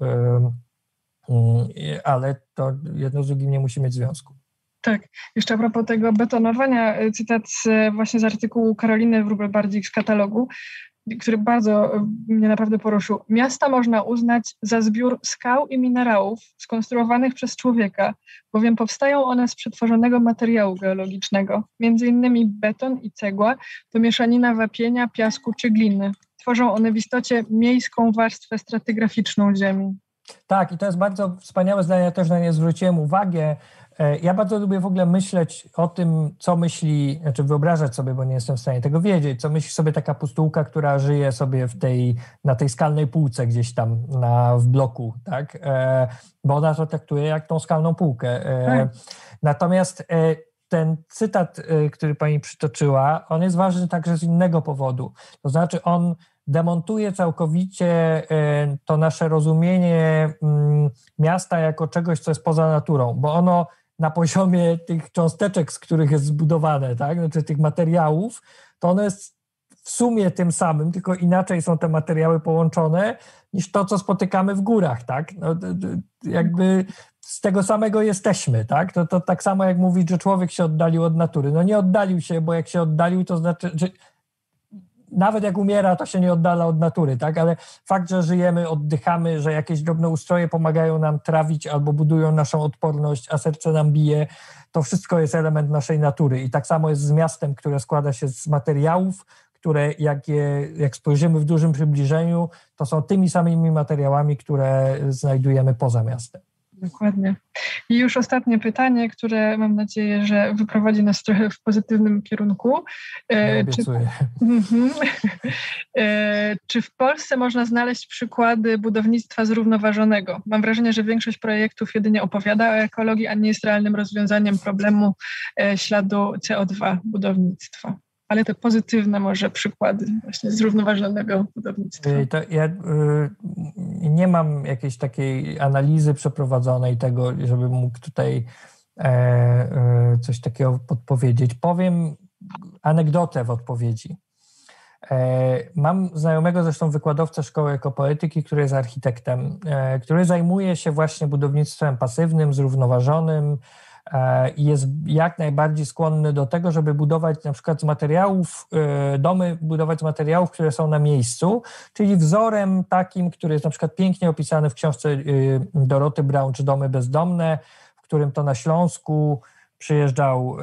ale to jedno z drugim nie musi mieć związku. Tak, jeszcze a propos tego betonowania, cytat z, właśnie z artykułu Karoliny Wróbel-Bardzik z katalogu, który bardzo mnie naprawdę poruszył. Miasta można uznać za zbiór skał i minerałów skonstruowanych przez człowieka, bowiem powstają one z przetworzonego materiału geologicznego. Między innymi beton i cegła to mieszanina wapienia, piasku czy gliny. Tworzą one w istocie miejską warstwę stratygraficzną ziemi. Tak, i to jest bardzo wspaniałe zdanie, ja też na nie zwróciłem uwagę. Ja bardzo lubię w ogóle myśleć o tym, co myśli, znaczy wyobrażać sobie, bo nie jestem w stanie tego wiedzieć, co myśli sobie taka pustułka, która żyje sobie w tej, na tej skalnej półce gdzieś tam na, w bloku, tak? E, bo ona to traktuje jak tą skalną półkę. E, natomiast e, ten cytat, e, który pani przytoczyła, on jest ważny także z innego powodu. To znaczy on demontuje całkowicie to nasze rozumienie miasta jako czegoś, co jest poza naturą, bo ono na poziomie tych cząsteczek, z których jest zbudowane, tak, znaczy tych materiałów, to ono jest w sumie tym samym, tylko inaczej są te materiały połączone niż to, co spotykamy w górach, tak, no, jakby z tego samego jesteśmy, tak, to, to tak samo jak mówić, że człowiek się oddalił od natury, no nie oddalił się, bo jak się oddalił, to znaczy, że nawet jak umiera, to się nie oddala od natury, tak? Ale fakt, że żyjemy, oddychamy, że jakieś drobne ustroje pomagają nam trawić albo budują naszą odporność, a serce nam bije, to wszystko jest element naszej natury. I tak samo jest z miastem, które składa się z materiałów, które jak, je, jak spojrzymy w dużym przybliżeniu, to są tymi samymi materiałami, które znajdujemy poza miastem. Dokładnie. I już ostatnie pytanie, które mam nadzieję, że wyprowadzi nas trochę w pozytywnym kierunku. Ja obiecuję. Czy, czy w Polsce można znaleźć przykłady budownictwa zrównoważonego? Mam wrażenie, że większość projektów jedynie opowiada o ekologii, a nie jest realnym rozwiązaniem problemu śladu C O dwa budownictwa. Ale te pozytywne może przykłady właśnie zrównoważonego budownictwa. To ja y, nie mam jakiejś takiej analizy przeprowadzonej tego, żeby mógł tutaj e, e, coś takiego podpowiedzieć. Powiem anegdotę w odpowiedzi. E, mam znajomego, zresztą wykładowcę Szkoły Ekopoetyki, który jest architektem, e, który zajmuje się właśnie budownictwem pasywnym, zrównoważonym, i jest jak najbardziej skłonny do tego, żeby budować na przykład z materiałów, domy budować z materiałów, które są na miejscu, czyli wzorem takim, który jest na przykład pięknie opisany w książce Doroty Braun, czy Domy bezdomne, w którym to na Śląsku przyjeżdżał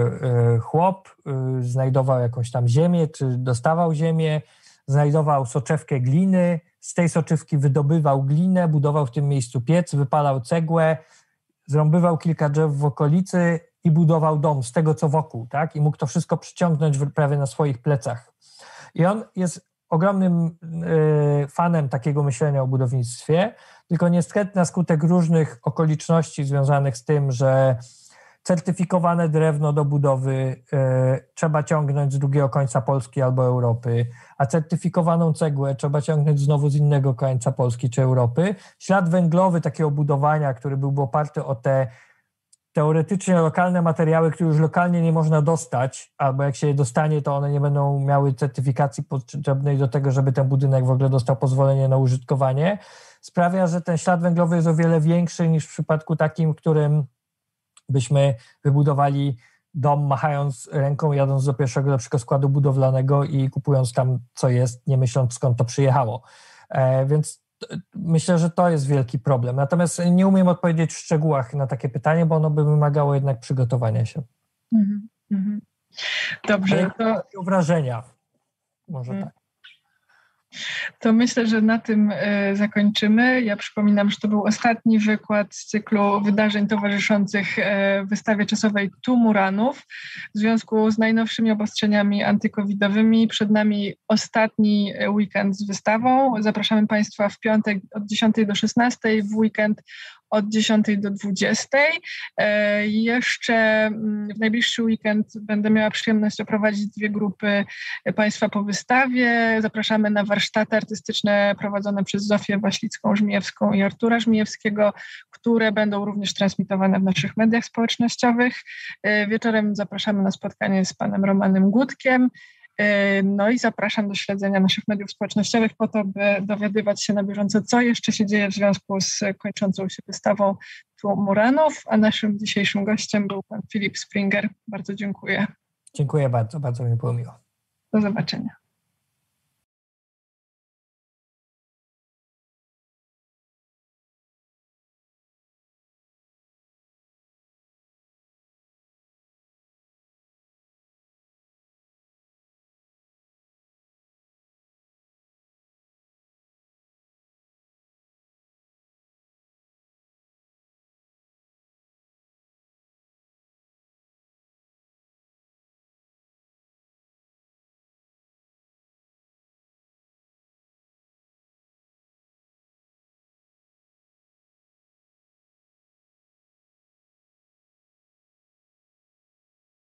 chłop, znajdował jakąś tam ziemię, czy dostawał ziemię, znajdował soczewkę gliny, z tej soczewki wydobywał glinę, budował w tym miejscu piec, wypalał cegłę, zrąbywał kilka drzew w okolicy i budował dom z tego, co wokół, tak? I mógł to wszystko przyciągnąć prawie na swoich plecach. I on jest ogromnym y, fanem takiego myślenia o budownictwie, tylko niestety na skutek różnych okoliczności związanych z tym, że certyfikowane drewno do budowy y, trzeba ciągnąć z drugiego końca Polski albo Europy, a certyfikowaną cegłę trzeba ciągnąć znowu z innego końca Polski czy Europy. Ślad węglowy takiego budowania, który byłby oparty o te teoretycznie lokalne materiały, które już lokalnie nie można dostać, albo jak się je dostanie, to one nie będą miały certyfikacji potrzebnej do tego, żeby ten budynek w ogóle dostał pozwolenie na użytkowanie, sprawia, że ten ślad węglowy jest o wiele większy niż w przypadku takim, w którym byśmy wybudowali dom machając ręką, jadąc do pierwszego lepszego składu budowlanego i kupując tam, co jest, nie myśląc, skąd to przyjechało. E, więc t- myślę, że to jest wielki problem. Natomiast nie umiem odpowiedzieć w szczegółach na takie pytanie, bo ono by wymagało jednak przygotowania się. Mm-hmm. Dobrze. To wrażenia. Może mm. tak. To myślę, że na tym y, zakończymy. Ja przypominam, że to był ostatni wykład z cyklu wydarzeń towarzyszących y, wystawie czasowej Tumuranów. W związku z najnowszymi obostrzeniami antykowidowymi przed nami ostatni weekend z wystawą. Zapraszamy Państwa w piątek od dziesiątej do szesnastej, w weekend od dziesiątej do dwudziestej. Jeszcze w najbliższy weekend będę miała przyjemność oprowadzić dwie grupy Państwa po wystawie. Zapraszamy na warsztaty artystyczne prowadzone przez Zofię Waślicką-Żmijewską i Artura Żmijewskiego, które będą również transmitowane w naszych mediach społecznościowych. Wieczorem zapraszamy na spotkanie z panem Romanem Gutkiem. No i zapraszam do śledzenia naszych mediów społecznościowych po to, by dowiadywać się na bieżąco, co jeszcze się dzieje w związku z kończącą się wystawą Tu Muranów, a naszym dzisiejszym gościem był pan Filip Springer. Bardzo dziękuję. Dziękuję bardzo, bardzo mi było miło. Do zobaczenia.